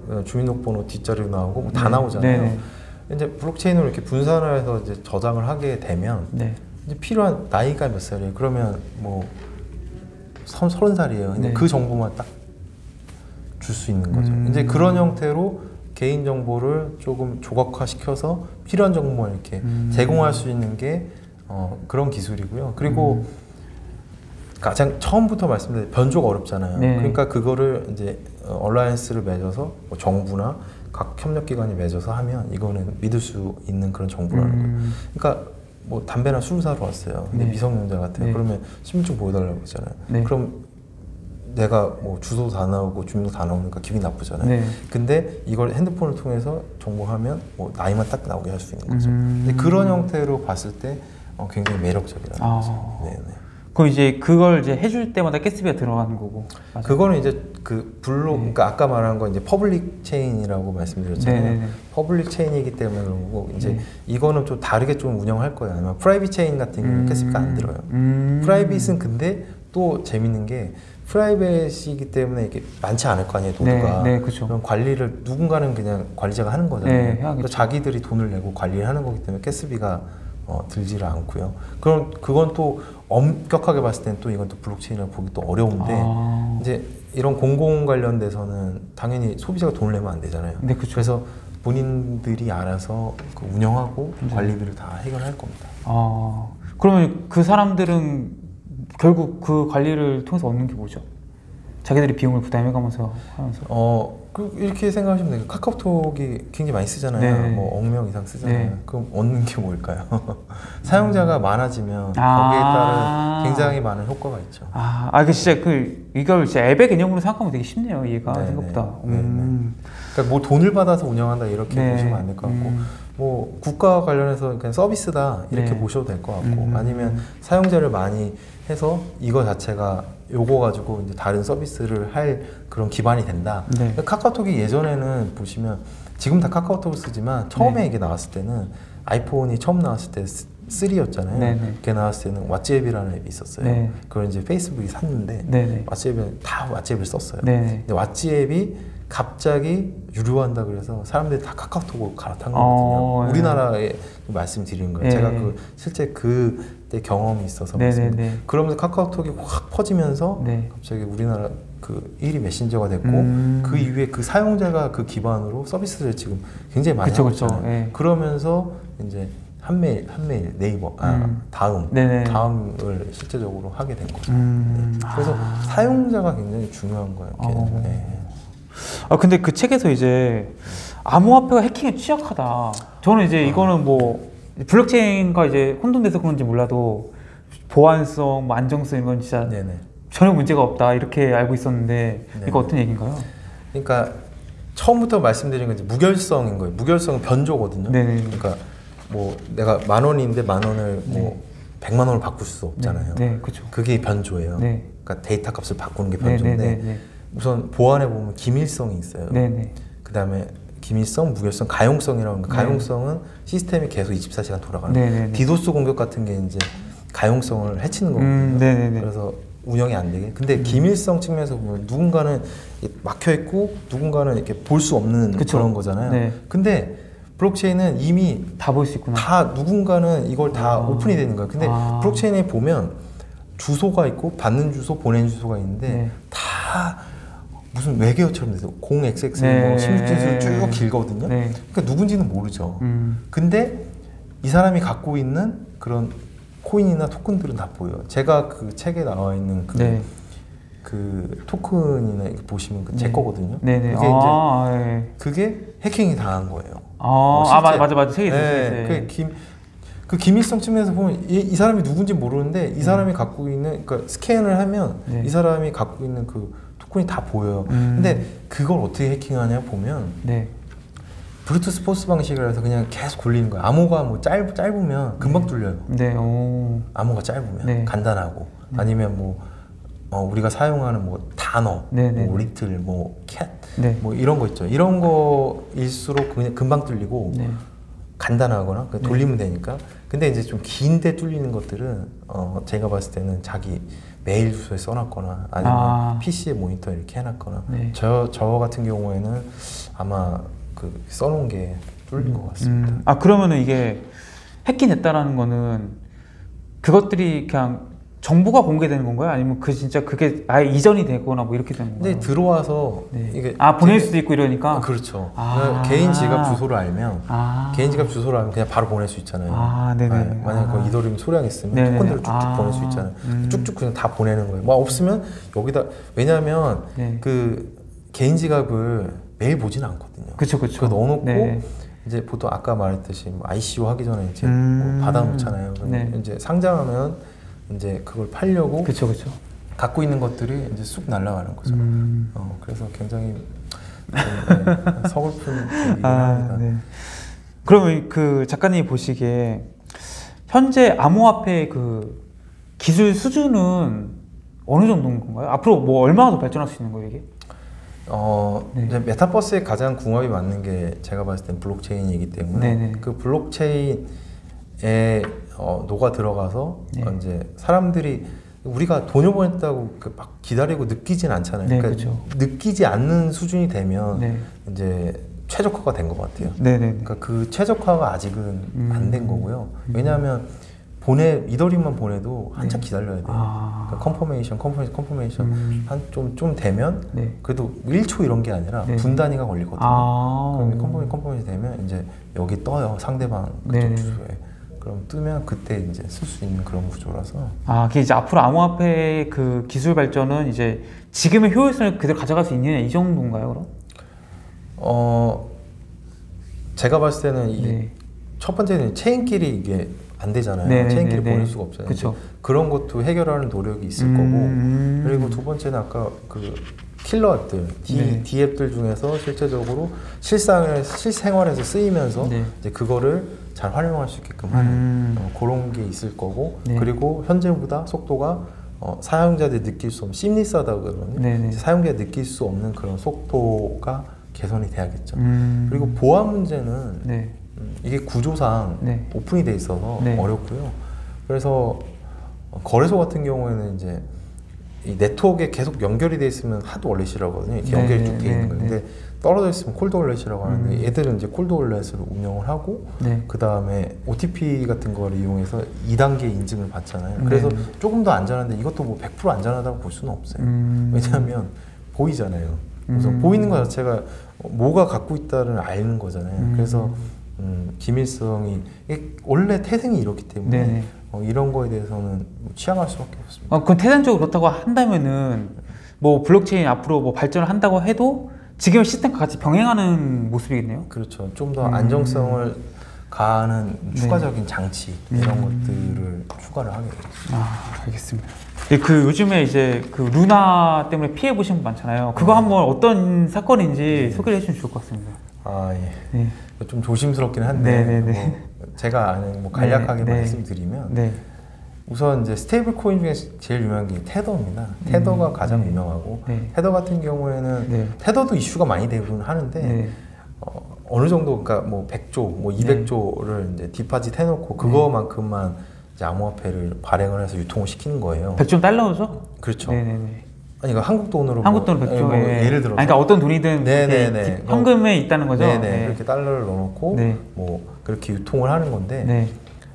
주민등록번호 뒷자리로 나오고 뭐 다 네. 나오잖아요. 네. 이제 블록체인으로 이렇게 분산을 해서 이제 저장을 하게 되면 네. 이제 필요한 나이가 몇 살이에요? 그러면 뭐 서른 살이에요. 근데 네. 그 정보만 딱 줄 수 있는 거죠. 음. 이제 그런 형태로 개인 정보를 조금 조각화시켜서 필요한 정보만 이렇게 음. 제공할 수 있는 게 어, 그런 기술이고요. 그리고 음. 가장 처음부터 말씀드린 변조가 어렵잖아요. 네. 그러니까 그거를 이제 얼라이언스를 맺어서 뭐 정부나 각 협력기관이 맺어서 하면 이거는 믿을 수 있는 그런 정보라는 거예요. 음. 그러니까 뭐 담배나 술 사러 왔어요. 근데 네. 미성년자 같아요. 네. 그러면 신분증 보여달라고 그러잖아요. 네. 그럼 내가 뭐 주소 다 나오고 주민도 다 나오니까 기분이 나쁘잖아요. 네. 근데 이걸 핸드폰을 통해서 정보하면 뭐 나이만 딱 나오게 할 수 있는 거죠. 음. 근데 그런 형태로 봤을 때 어, 굉장히 매력적이라는 아. 거죠. 네네. 그럼 이제 그걸 이제 해줄 때마다 가스비가 들어가는 거고. 맞아요. 그거는 이제 그 블록, 네. 그러니까 아까 말한 건 이제 퍼블릭 체인이라고 말씀드렸잖아요. 네네네. 퍼블릭 체인이기 때문에 그런 거고 이제 네. 이거는 좀 다르게 좀 운영할 거예요. 아니면 프라이빗 체인 같은 경우는 가스비가 안 들어요. 음. 프라이빗은 근데 또 재밌는 게 프라이빗이기 때문에 이게 많지 않을 거 아니에요, 노드가. 네, 네, 그렇죠. 그럼 관리를 누군가는 그냥 관리자가 하는 거잖아요. 네, 해야겠죠. 그래서 자기들이 돈을 내고 관리를 하는 거기 때문에 가스비가 어, 들지를 않고요. 그럼 그건 또 엄격하게 봤을 때는 또 이건 또 블록체인이라고 보기 또 어려운데 아. 이제 이런 공공 관련돼서는 당연히 소비자가 돈을 내면 안 되잖아요. 네, 그렇죠. 그래서 본인들이 알아서 그 운영하고 네. 관리비를 다 해결할 겁니다. 아. 그러면 그 사람들은 결국 그 관리를 통해서 얻는 게 뭐죠? 자기들이 비용을 부담해가면서 하면서. 어, 그 이렇게 생각하시면 돼요. 카카오톡이 굉장히 많이 쓰잖아요. 네. 뭐 억명 이상 쓰잖아요. 네. 그럼 얻는 게 뭘까요? 사용자가 많아지면 아. 거기에 따른 굉장히 많은 효과가 있죠. 아, 아, 그 진짜 그 이걸 진짜 앱의 개념으로 생각하면 되게 쉽네요. 이해가 네네. 생각보다. 네네. 음. 그러니까 뭐 돈을 받아서 운영한다 이렇게 네. 보시면 안 될 것 같고, 음. 뭐 국가 관련해서 그냥 서비스다 이렇게 네. 보셔도 될 것 같고, 음. 아니면 사용자를 많이 해서 이거 자체가 요거 가지고 이제 다른 서비스를 할 그런 기반이 된다. 네. 카카오톡이 예전에는 보시면 지금 다 카카오톡을 쓰지만 처음에 네. 이게 나왔을 때는 아이폰이 처음 나왔을 때 쓰리였잖아요. 네네. 그게 나왔을 때는 왓츠앱이라는 앱이 있었어요. 네. 그걸 이제 페이스북이 샀는데 네네. 왓츠앱은 다 왓츠앱을 썼어요. 네네. 근데 왓츠앱이 갑자기 유료한다 그래서 사람들이 다 카카오톡으로 갈아탄 거거든요. 어, 네. 우리나라에 말씀드리는 거예요. 네. 제가 그 실제 그때 경험이 있어서 말씀드립니다. 네네네. 그러면서 카카오톡이 확 퍼지면서 네. 갑자기 우리나라 그 일 위 메신저가 됐고 음. 그 이후에 그 사용자가 그 기반으로 서비스를 지금 굉장히 많이 그쵸, 하고 그쵸. 있잖아요. 네. 그러면서 이제 한메일, 한메일, 네이버, 아 음. 다음, 네네. 다음을 실제적으로 하게 된 거죠. 음. 네. 그래서 아. 사용자가 굉장히 중요한 거예요. 개념. 어. 네. 아 근데 그 책에서 이제 암호화폐가 해킹에 취약하다. 저는 이제 이거는 뭐 블록체인과 이제 혼돈돼서 그런지 몰라도 보안성, 뭐 안정성 이건 진짜 네네. 전혀 문제가 없다 이렇게 알고 있었는데 네. 이거 어떤 얘기인가요? 그러니까 처음부터 말씀드린 건 이제 무결성인 거예요. 무결성은 변조거든요. 네네. 그러니까 뭐 내가 만 원인데 만 원을 뭐 백만 원으로 바꿀 수 없잖아요. 네, 네 그렇죠. 그게 변조예요. 네. 그러니까 데이터 값을 바꾸는 게 네, 변조인데 네, 네, 네. 우선 보안에 보면 기밀성이 있어요. 네, 네. 그 다음에 기밀성, 무결성, 가용성이라고 하는 거. 네. 가용성은 시스템이 계속 이십사 시간 돌아가는 네, 거예요. 네, 네. 디도스 공격 같은 게 이제 가용성을 해치는 거거든요. 음, 네, 네, 네. 그래서 운영이 안 되게. 근데 기밀성 측면에서 보면 누군가는 막혀 있고 누군가는 이렇게 볼 수 없는 그쵸. 그런 거잖아요. 네. 근데 블록체인은 이미 다 볼 수 있구나. 다 누군가는 이걸 다 아. 오픈이 되는 거예요. 근데 아. 블록체인에 보면 주소가 있고 받는 주소, 보내는 주소가 있는데 네. 다 무슨 외계어처럼 돼서 공 엑스엑스 네. 뭐 십육 쭉 길거든요. 네. 그러니까 누군지는 모르죠. 음. 근데 이 사람이 갖고 있는 그런 코인이나 토큰들은 다 보여요. 제가 그 책에 나와 있는 그, 네. 그 토큰이나 이렇게 보시면 그제 네. 거거든요. 네네. 그게 아, 이제 네. 그게 해킹이 당한 거예요. 아, 어, 아 맞아 실제. 맞아 맞아 책에 있어요. 네, 책에 그, 김, 그 기밀성 측면에서 보면 이, 이 사람이 누군지 모르는데 이 사람이 갖고 있는 그러니까 스캔을 하면 네. 이 사람이 갖고 있는 그 토큰이 다 보여요. 음. 근데 그걸 어떻게 해킹하냐 보면 네. 블루투스 포스 방식이라 해서 그냥 계속 굴리는 거예요. 암호가 뭐 짧, 짧으면 금방 뚫려요. 네. 오. 암호가 짧으면 네. 간단하고 아니면 뭐 어, 우리가 사용하는 뭐 단어, 네, 네, 뭐 네. 리틀, 뭐 캣, 네. 뭐 이런 거 있죠. 이런 거일수록 그냥 금방 뚫리고 네. 간단하거나 그 돌리면 되니까. 근데 이제 좀 긴데 뚫리는 것들은 어 제가 봤을 때는 자기 메일 주소에 써놨거나 아니면 아. 피씨에 모니터 이렇게 해놨거나 네. 저, 저 같은 경우에는 아마 그 써놓은 게 뚫린 것 같습니다. 음, 아 그러면은 이게 해킹됐다라는 거는 그것들이 그냥 정보가 공개되는 건가요? 아니면 그 진짜 그게 아예 이전이 되거나 뭐 이렇게 되는 건가요? 근데 들어와서 네. 이게 아 보낼 되게- 수도 있고 이러니까. 아, 그렇죠. 아. 그러니까 개인 지갑 주소를 알면 아. 개인 지갑 주소를 알면 그냥 바로 보낼 수 있잖아요. 아, 네네. 아, 만약에 아. 그 이더리움 소량 있으면 네네네. 토큰들을 쭉쭉 아. 보낼 수 있잖아요. 음. 쭉쭉 그냥 다 보내는 거예요. 뭐 없으면 여기다 왜냐하면 네. 그 개인 지갑을 매일 보지는 않거든요. 그쵸 그쵸. 그거 넣어놓고 네. 이제 보통 아까 말했듯이 뭐 아이씨오 하기 전에 이제 음. 뭐 받아놓잖아요. 그러면 네. 이제 상장하면 이제 그걸 팔려고 그쵸 그쵸. 갖고 있는 것들이 이제 쑥 날아가는 거죠. 음. 어, 그래서 굉장히 좀, 네, 서글픈 얘기긴 아, 합니다. 네. 그러면 그 작가님이 보시기에 현재 암호화폐 그 기술 수준은 어느 정도인 건가요? 앞으로 뭐 얼마나 더 발전할 수 있는 거예요 이게? 어, 네. 이제 메타버스에 가장 궁합이 맞는 게 제가 봤을 땐 블록체인이기 때문에 네네. 그 블록체인에 어, 녹아 들어가서 네. 어, 이제 사람들이 우리가 돈을 보냈다고 그 막 기다리고 느끼진 않잖아요. 네, 그러니까 그쵸. 느끼지 않는 수준이 되면 네. 이제 최적화가 된 것 같아요. 네네. 그러니까 그 최적화가 아직은 음. 안 된 거고요. 왜냐하면 보내 이더리움만 보내도 한참 네. 기다려야 돼요. 아. 그러니까 컨퍼메이션, 컨퍼메이션, 컨퍼메이션 음. 한 좀 좀 되면 네. 그래도 일 초 이런 게 아니라 네. 분 단위가 걸리거든요. 아. 그러면 컨퍼메이션, 컨퍼메이션 되면 이제 여기 떠요 상대방 그쪽 네네. 주소에. 그럼 뜨면 그때 이제 쓸 수 있는 그런 구조라서. 아, 그게 이제 앞으로 암호화폐 그 기술 발전은 이제 지금의 효율성을 그대로 가져갈 수 있느냐 이 정도인가요, 그럼? 어 제가 봤을 때는 이 네. 첫 번째는 체인끼리 이게 안 되잖아요. 네네네네. 체인끼리 보낼 수가 없잖아요. 그쵸. 이제 그런 것도 해결하는 노력이 있을 음. 거고, 그리고 두 번째는 아까 그 킬러 앱들, D, 네. D 앱들 중에서 실제적으로 실상을 실생활에서 쓰이면서 네. 이제 그거를 잘 활용할 수 있게끔 하는 음. 어, 그런 게 있을 거고, 네. 그리고 현재보다 속도가 어, 사용자들이 느낄 수 없는 심리스하다고 그러거든요. 네네. 이제 사용자가 느낄 수 없는 그런 속도가 개선이 돼야겠죠. 음. 그리고 보안 문제는 네. 음, 이게 구조상 네. 오픈이 돼 있어서 네. 어렵고요. 그래서 거래소 같은 경우에는 이제 이 네트워크에 계속 연결이 돼 있으면 하드 월렛이라거든요. 이렇게 네, 연결이 쭉 돼 네, 있는 거예요. 네. 근데 떨어져 있으면 콜드 월렛이라고 하는데 음. 얘들은 이제 콜드 월렛을 운영을 하고 네. 그 다음에 오티피 같은 거를 이용해서 이 단계 인증을 받잖아요. 네. 그래서 조금 더 안전한데 이것도 뭐 백 퍼센트 안전하다고 볼 수는 없어요. 음. 왜냐하면 보이잖아요. 그래서 음. 보이는 것 자체가 뭐가 갖고 있다를 아는 거잖아요. 음. 그래서 음, 기밀성이 이게 원래 태생이 이렇기 때문에 네네. 어, 이런 거에 대해서는 취향할 수밖에 없습니다. 어, 그럼 태생적으로 그렇다고 한다면은 뭐 블록체인 앞으로 뭐 발전을 한다고 해도 지금의 시스템과 같이 병행하는 모습이겠네요. 그렇죠. 좀 더 음. 안정성을 가하는 네. 추가적인 장치 이런 음. 것들을 추가를 하게 돼요. 아, 알겠습니다. 네, 그 요즘에 이제 그 루나 때문에 피해 보신 분 많잖아요. 그거 한번 어떤 사건인지 소개를 해주시면 좋을 것 같습니다. 아 예. 네. 좀 조심스럽긴 한데 네네네. 뭐 제가 아는 뭐 간략하게 네, 네. 말씀드리면 네. 우선 이제 스테이블 코인 중에 제일 유명한 게 테더입니다. 테더가 가장 유명하고 네. 테더 같은 경우에는 네. 테더도 이슈가 많이 되곤 하는데 네. 어, 어느 정도 그러니까 뭐 백조, 뭐 이백조를 이제 디파짓 해놓고 그거만큼만 이제 암호화폐를 발행을 해서 유통을 시키는 거예요. 백조 달러죠? 그렇죠. 네네네. 아니 이거 한국 돈으로 한국 돈 뭐, 백조. 뭐 예. 예를 들어서 아니, 그러니까 어떤 돈이든 네네네. 그렇게 디- 현금에 있다는 거죠. 네네 네. 그렇게 달러를 넣어놓고 네. 뭐 그렇게 유통을 하는 건데 네.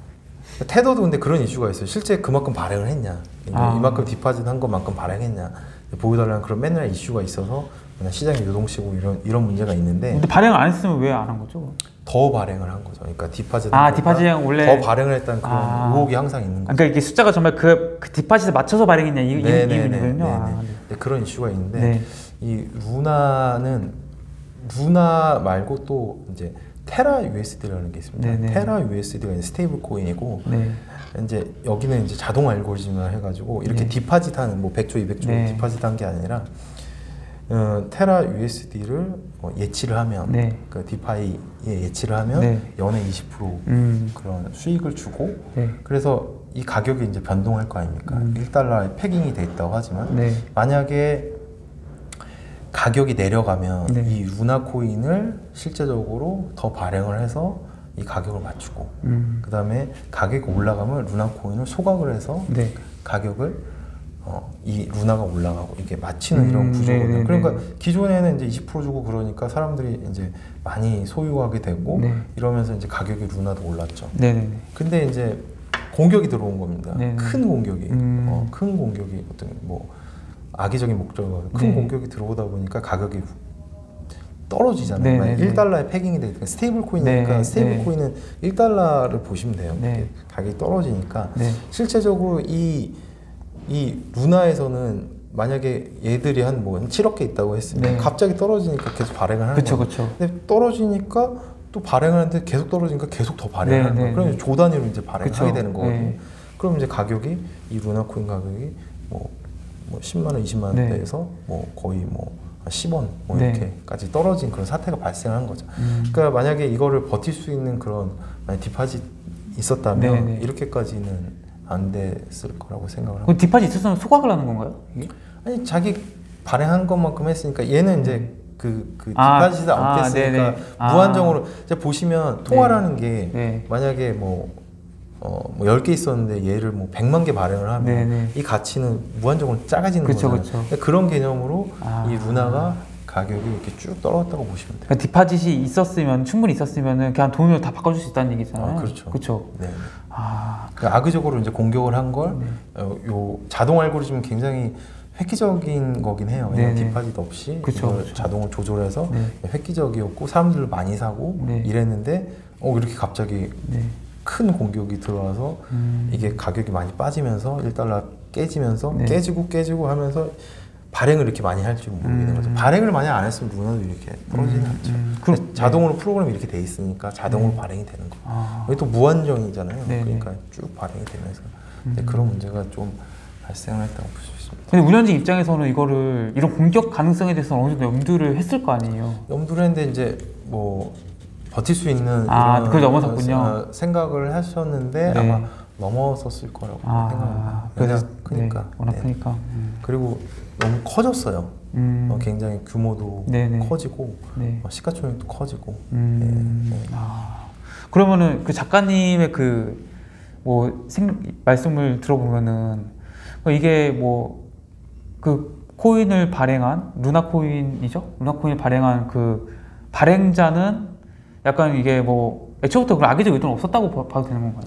테더도 근데 그런 이슈가 있어요. 실제 그만큼 발행을 했냐, 아. 이만큼 디파짓 한 것만큼 발행했냐 보여달라는 그런 맨날 이슈가 있어서 그냥 시장이 요동치고 이런 이런 문제가 있는데 근데 발행을 안 했으면 왜 안 한 거죠? 더 발행을 한 거죠. 그러니까 디파짓 아, 한 것보다 디파짓 원래- 더 발행을 했다는 그런 아. 의혹이 항상 있는 거죠. 그러니까 이게 숫자가 정말 그, 그 디파짓에 맞춰서 발행했냐 이, 이, 이 네네네. 의미거든요. 아, 네네. 네. 네, 그런 이슈가 있는데 네. 이 루나는 루나 말고 또 이제 테라 유에스디라는 게 있습니다. 네네. 테라 유에스디가 이제 스테이블 코인이고 네. 이제 여기는 이제 자동 알고리즘을 해가지고 이렇게 네. 디파짓하는 뭐 백조, 이백조 네. 디파짓한 게 아니라 어, 테라 유에스디를 어, 예치를 하면 네. 그 디파이에 예치를 하면 네. 연에 이십 퍼센트 음. 그런 수익을 주고 네. 그래서 이 가격이 이제 변동할 거 아닙니까? 음. 일 달러에 패깅이 돼 있다고 하지만 네. 만약에 가격이 내려가면 네. 이 루나 코인을 실제적으로 더 발행을 해서 이 가격을 맞추고 음. 그 다음에 가격이 올라가면 루나 코인을 소각을 해서 네. 가격을 어, 이 루나가 올라가고 이게 맞추는 음, 이런 구조거든요. 네네네. 그러니까 기존에는 이제 이십 퍼센트 주고 그러니까 사람들이 이제 많이 소유하게 되고 네. 이러면서 이제 가격이 루나도 올랐죠. 네네네. 근데 이제 공격이 들어온 겁니다. 네네. 큰 공격이, 음. 어, 큰 공격이 어떤 뭐 악의적인 목적으로 큰 네. 공격이 들어오다 보니까 가격이 떨어지잖아요. 네네네. 만약 일 달러에 패깅이 되니까 스테이블 코인이니까 네. 스테이블 네. 코인은 일 달러를 보시면 돼요. 네. 가격이 떨어지니까 네. 실제적으로 이, 이 루나에서는 만약에 얘들이 한 뭐 칠억 개 있다고 했으면 네. 갑자기 떨어지니까 계속 발행을 하는 그쵸, 거예요. 그쵸. 근데 떨어지니까 또 발행을 하는데 계속 떨어지니까 계속 더 발행을 네, 하는 거예요. 네, 그럼 네. 조 단위로 이제 발행을 그쵸. 하게 되는 거거든요. 네. 그럼 이제 가격이 이 루나 코인 가격이 뭐, 뭐 십만 원, 이십만 네. 원대에서 뭐 거의 뭐 십 원 뭐 네. 이렇게까지 떨어진 그런 사태가 발생한 거죠. 음. 그러니까 만약에 이거를 버틸 수 있는 그런 만약 디파짓 있었다면 네, 네. 이렇게까지는 안 됐을 거라고 생각을 합니다. 그 디파짓 있었으면 소각을 하는 건가요? 이게? 아니 자기 발행한 것만큼 했으니까 얘는 이제 그, 그 아, 디파짓을 안 아, 뺐으니까 네네. 아. 무한정으로 이제 보시면 통화라는 게 네. 만약에 뭐 어, 뭐 열 개 있었는데 얘를 뭐 백만 개 발행을 하면 네네. 이 가치는 무한정으로 작아지는 그쵸, 거잖아요. 그쵸. 그러니까 그런 개념으로 아. 이 루나가 가격이 이렇게 쭉 떨어졌다고 보시면 돼요. 그러니까 디파짓이 있었으면 충분히 있었으면은 그냥 돈을 다 바꿔줄 수 있다는 얘기잖아요. 아, 그렇죠. 그렇죠. 네. 아, 그러니까 악의적으로 이제 공격을 한 걸 네. 어, 요 자동 알고리즘은 굉장히 획기적인 거긴 해요. 왜냐면 네네. 디파짓 없이 그쵸, 이걸 그쵸. 자동으로 조절해서 네. 획기적이었고 사람들도 많이 사고 네. 이랬는데 어 이렇게 갑자기 네. 큰 공격이 들어와서 음. 이게 가격이 많이 빠지면서 일 달러 깨지면서 네. 깨지고 깨지고 하면서 발행을 이렇게 많이 할 줄 모르겠는 음. 거죠. 발행을 만약 안 했으면 루나도 이렇게 떨어지진 음, 않죠. 음. 근데 그럼- 자동으로 프로그램이 이렇게 돼 있으니까 자동으로 네. 발행이 되는 거예요. 아. 여기 또 무한정이잖아요. 네네. 그러니까 쭉 발행이 되면서 이제 음. 그런 문제가 좀 발생을 했다고 볼 수 있습니다. 근데 운영진 입장에서는 이거를 이런 공격 가능성에 대해서 어느 정도 염두를 했을 거 아니에요. 염두를 했는데 이제 뭐 버틸 수 있는 아, 이런 그걸 넘어섰군요. 어, 생각을 하셨는데 네. 아마 넘어섰을 거라고 생각합니다. 아, 그래서 그래서 크니까. 네, 워낙 네. 크니까. 음. 그리고 너무 커졌어요. 음. 어, 굉장히 규모도 네네. 커지고 네. 어, 시가총액도 커지고. 음. 네, 네. 아. 그러면은 그 작가님의 그 뭐 말씀을 들어보면은 뭐 이게 뭐 그 코인을 발행한 루나 코인이죠? 루나 코인을 발행한 그 발행자는 약간 이게 뭐 애초부터 그런 악의적 의도는 없었다고 봐- 봐도 되는 건가요?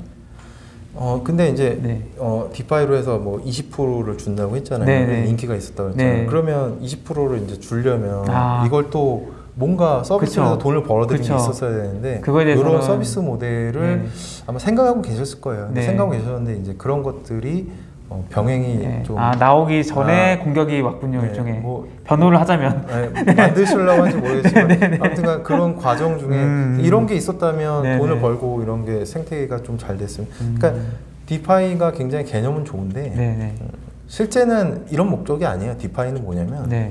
어 근데 이제 네. 어 디파이로 해서 뭐 이십 퍼센트를 준다고 했잖아요. 네, 네. 인기가 있었다고 했잖아요. 네. 그러면 이십 퍼센트를 이제 주려면 아. 이걸 또 뭔가 서비스에서 그쵸. 돈을 벌어들이는 게 그쵸. 있었어야 되는데 그거에 대해서는- 이런 서비스 모델을 네. 아마 생각하고 계셨을 거예요. 근데 네. 생각하고 계셨는데 이제 그런 것들이 어, 병행이 네. 좀 아 나오기 전에 아. 공격이 왔군요. 네, 일종의 뭐 변호를 하자면. 네, 만드시려고 하는지 모르겠지만 아무튼간 그런 과정 중에 음. 이런 게 있었다면 네네. 돈을 벌고 이런 게 생태계가 좀 잘 됐으면 음. 그러니까 디파이가 굉장히 개념은 좋은데 네네. 실제는 이런 목적이 아니에요. 디파이는 뭐냐면 네.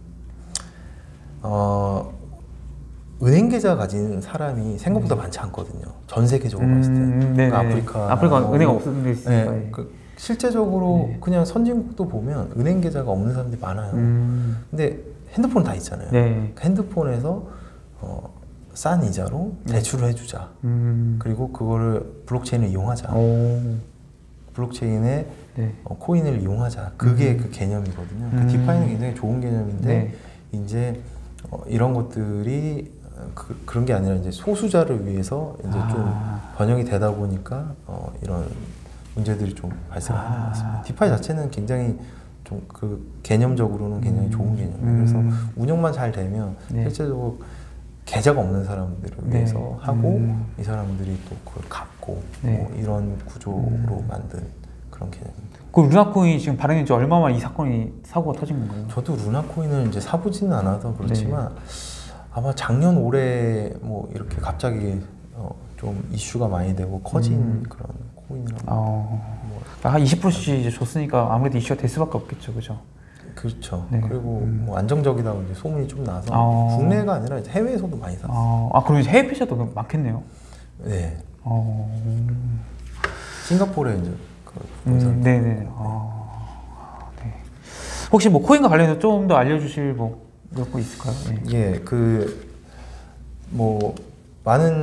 어, 은행 계좌 가진 사람이 생각보다 많지 않거든요. 전 세계적으로 봤을 때. 음, 네네. 그러니까 아프리카, 아프리카 뭐, 은행 없는 데 있으니까. 네, 그 실제적으로 네. 그냥 선진국도 보면 은행 계좌가 없는 사람들이 많아요. 음. 근데 핸드폰 다 있잖아요. 네. 그 핸드폰에서 어, 싼 이자로 대출을 해주자. 음. 그리고 그거를 블록체인을 이용하자. 오. 블록체인에 네. 어, 코인을 이용하자. 그게 음. 그 개념이거든요. 그 음. 디파이는 굉장히 좋은 개념인데 네. 이제 어, 이런 것들이 어, 그, 그런 게 아니라 이제 소수자를 위해서 이제 좀 아. 번영이 되다 보니까 어, 이런 문제들이 좀 발생하는 것 같습니다. 아. 디파이 자체는 굉장히 좀 그 개념적으로는 굉장히 음. 좋은 개념이에요. 음. 그래서 운영만 잘 되면 네. 실제적으로 계좌가 없는 사람들을 네. 위해서 하고 음. 이 사람들이 또 그걸 갚고 네. 뭐 이런 구조로 음. 만든 그런 개념입니다. 그 루나코인 지금 발행한 지 얼마 만에 이 사건이 사고가 터진 건가요? 저도 루나코인을 이제 사보지는 않아서 그렇지만 네. 아마 작년 올해 뭐 이렇게 갑자기 어, 좀 이슈가 많이 되고 커진 음. 그런 코인이라고 어. 뭐 한 이십 퍼센트씩 이제 줬으니까 아무래도 이슈가 될 수밖에 없겠죠, 그죠? 그렇죠. 네. 그리고 음. 뭐 안정적이다고 이제 소문이 좀 나서 어. 국내가 아니라 이제 해외에서도 많이 샀어요. 어, 아 그럼 이제 해외 피자도 많겠네요. 네, 어. 싱가포르에 이제 그 본사. 음, 네네. 어. 네. 혹시 뭐 코인과 관련해서 좀 더 알려주실 뭐 몇 거 있을까요? 네. 예, 그 뭐 많은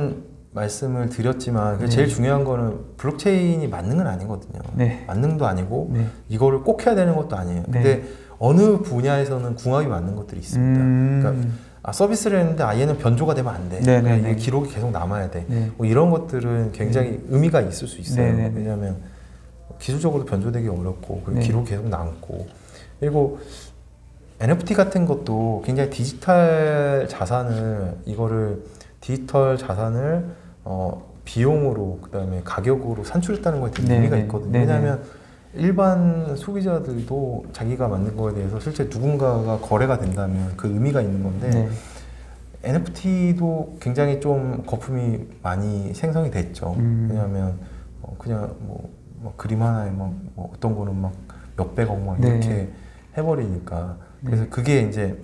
말씀을 드렸지만 네. 제일 중요한 거는 블록체인이 만능은 아니거든요. 네. 만능도 아니고 네. 이거를 꼭 해야 되는 것도 아니에요. 네. 근데 어느 분야에서는 궁합이 맞는 것들이 있습니다. 음. 그러니까 아, 서비스를 했는데 아 얘는 변조가 되면 안 돼. 네, 네, 그러니까 네. 이게 기록이 계속 남아야 돼. 네. 뭐 이런 것들은 굉장히 의미가 있을 수 있어요. 네, 네, 네. 왜냐하면 기술적으로 변조되기 어렵고 그리고 네. 기록이 계속 남고 그리고 엔에프티 같은 것도 굉장히 디지털 자산을 이거를 디지털 자산을 어, 비용으로 그다음에 가격으로 산출했다는 거에 되게 네, 의미가 네. 있거든요. 네, 네. 왜냐하면 일반 소비자들도 자기가 만든 거에 대해서 실제 누군가가 거래가 된다면 그 의미가 있는 건데 네. 엔에프티도 굉장히 좀 거품이 많이 생성이 됐죠. 음. 왜냐하면 어, 그냥 뭐, 뭐 그림 하나에 막 뭐 어떤 거는 막 몇백억 막 네. 이렇게 해버리니까 네. 그래서 그게 이제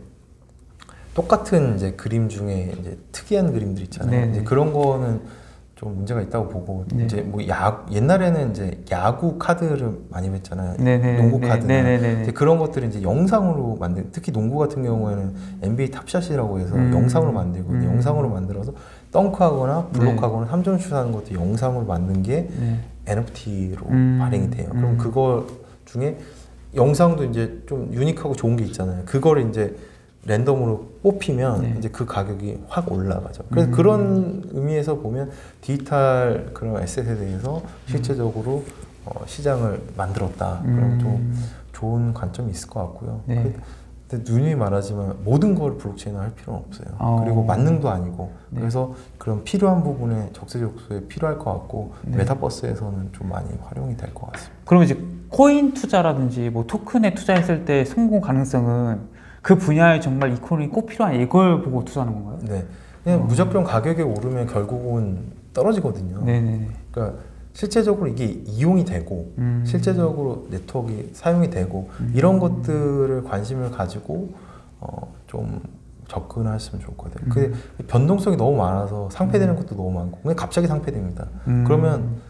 똑같은 이제 그림 중에 이제 특이한 그림들 있잖아요. 네. 이제 그런 거는 좀 문제가 있다고 보고 네. 이제 뭐 야, 옛날에는 이제 야구 카드를 많이 했잖아요. 네, 네, 농구 네, 카드나 네, 네, 네, 네. 이제 그런 것들을 이제 영상으로 만든 특히 농구 같은 경우에는 엔비에이 탑샷이라고 해서 음. 영상으로 만들고 음. 영상으로 만들어서 덩크하거나 블록하거나 삼 점 슛하는 것도 영상으로 만든 게 네. 엔에프티로 음. 발행이 돼요. 그럼 음. 그거 중에 영상도 이제 좀 유니크하고 좋은 게 있잖아요. 그거를 이제 랜덤으로 뽑히면 네. 이제 그 가격이 확 올라가죠. 그래서 음. 그런 의미에서 보면 디지털 그런 에셋에 대해서 실제적으로 어, 시장을 만들었다. 그럼 음. 좀 좋은 관점이 있을 것 같고요. 네. 근데 누누이 말하지만 모든 걸 블록체인화 할 필요는 없어요. 어. 그리고 만능도 아니고 네. 그래서 그런 필요한 부분에 적재적소에 필요할 것 같고 네. 메타버스에서는 좀 많이 활용이 될 것 같습니다. 그럼 이제 코인 투자라든지 뭐 토큰에 투자했을 때 성공 가능성은 그 분야에 정말 이 코인이 꼭 필요한 이걸 보고 투자하는 건가요? 네, 그냥 어. 무조건 가격이 오르면 결국은 떨어지거든요. 네네네. 그러니까 실제적으로 이게 이용이 되고 음. 실제적으로 네트워크가 사용이 되고 음. 이런 것들을 관심을 가지고 어, 좀 접근하시면 좋을 것 같아요. 음. 근데 변동성이 너무 많아서 상폐되는 것도 너무 많고 근데 갑자기 상폐됩니다. 음. 그러면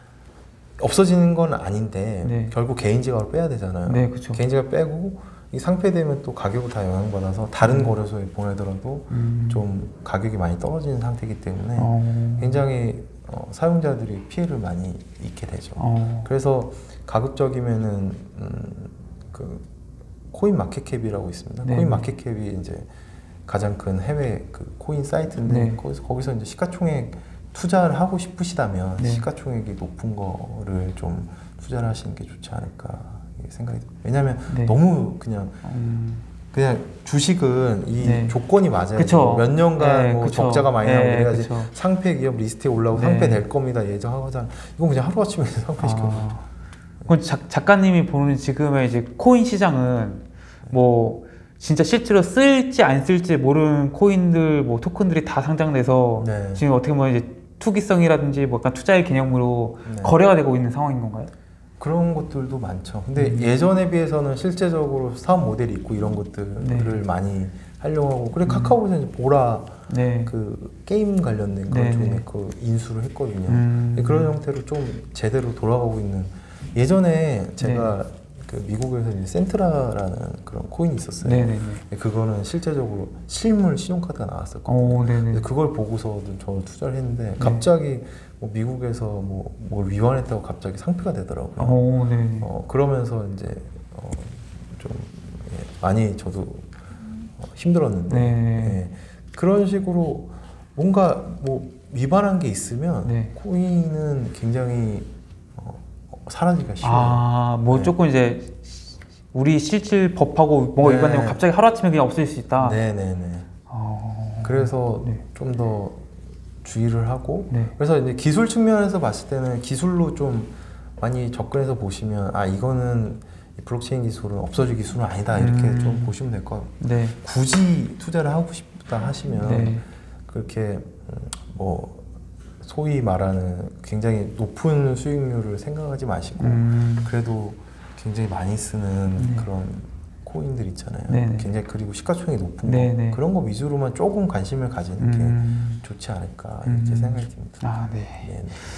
없어지는 건 아닌데 네. 결국 개인 지갑을 빼야 되잖아요. 네, 그렇죠. 개인 지갑 빼고 이 상폐되면 또 가격을 다 영향받아서 다른 음. 거래소에 보내더라도 음. 좀 가격이 많이 떨어지는 상태이기 때문에 어. 굉장히 어, 사용자들이 피해를 많이 입게 되죠. 어. 그래서 가급적이면은 음, 그 코인 마켓캡이라고 있습니다. 네. 코인 마켓캡이 이제 가장 큰 해외 그 코인 사이트인데 네. 거기서 거기서 이제 시가총액 투자를 하고 싶으시다면 네. 시가총액이 높은 거를 좀 투자를 하시는 게 좋지 않을까 생각이 듭니다. 왜냐하면 네. 너무 그냥 음. 그냥 주식은 이 네. 조건이 맞아요. 그쵸. 몇 년간 네, 뭐 그쵸. 적자가 많이 나고 네, 그래야지 그쵸. 상폐 기업 리스트에 올라오고 네. 상폐 될 겁니다 예정하고자 이건 그냥 하루아침에 상폐시켜. 아. 그럼 작, 작가님이 보는 지금의 이제 코인 시장은 뭐 진짜 실제로 쓸지 안 쓸지 모르는 코인들 뭐 토큰들이 다 상장돼서 네. 지금 어떻게 보면 이제 투기성이라든지 뭐 약간 투자의 개념으로 네. 거래가 되고 있는 상황인 건가요? 그런 것들도 많죠. 근데 음. 예전에 비해서는 실제적으로 사업 모델이 있고 이런 것들을 네. 많이 하려고 하고 그리고 카카오에서 이제 보라 네. 그 게임 관련된 거 네, 중에 네. 그 인수를 했거든요. 음. 그런 형태로 좀 제대로 돌아가고 있는 예전에 제가 네. 그 미국에서 이제 센트라라는 그런 코인이 있었어요. 네네네. 그거는 실제적으로 실물 신용카드가 나왔었거든요. 오, 네네. 근데 그걸 보고서 저 투자를 했는데 네. 갑자기 뭐 미국에서 뭐 뭘 위반했다고 갑자기 상폐가 되더라고요. 오, 네네. 어, 그러면서 이제 어, 좀 예, 많이 저도 어, 힘들었는데 네. 예, 그런 식으로 뭔가 뭐 위반한 게 있으면 네. 코인은 굉장히 어, 사라지기가 쉬워요. 아, 뭐 네. 조금 이제 우리 실질 법하고 뭐가 네. 위반되면 갑자기 하루아침에 그냥 없어질 수 있다. 네네네. 어... 그래서 네. 좀 더 주의를 하고 네. 그래서 이제 기술 측면에서 봤을 때는 기술로 좀 많이 접근해서 보시면 아 이거는 이 블록체인 기술은 없어질 기술은 아니다 이렇게 음. 좀 보시면 될 것 같아요. 네. 굳이 투자를 하고 싶다 하시면 네. 그렇게 음, 뭐 소위 말하는 굉장히 높은 수익률을 생각하지 마시고 음. 그래도 굉장히 많이 쓰는 네. 그런 코인들 있잖아요. 네네. 굉장히 그리고 시가총액이 높은 네네. 거 그런 거 위주로만 조금 관심을 가지는 음. 게 좋지 않을까 이렇게 음. 생각이 듭니다. 아, 네. 네.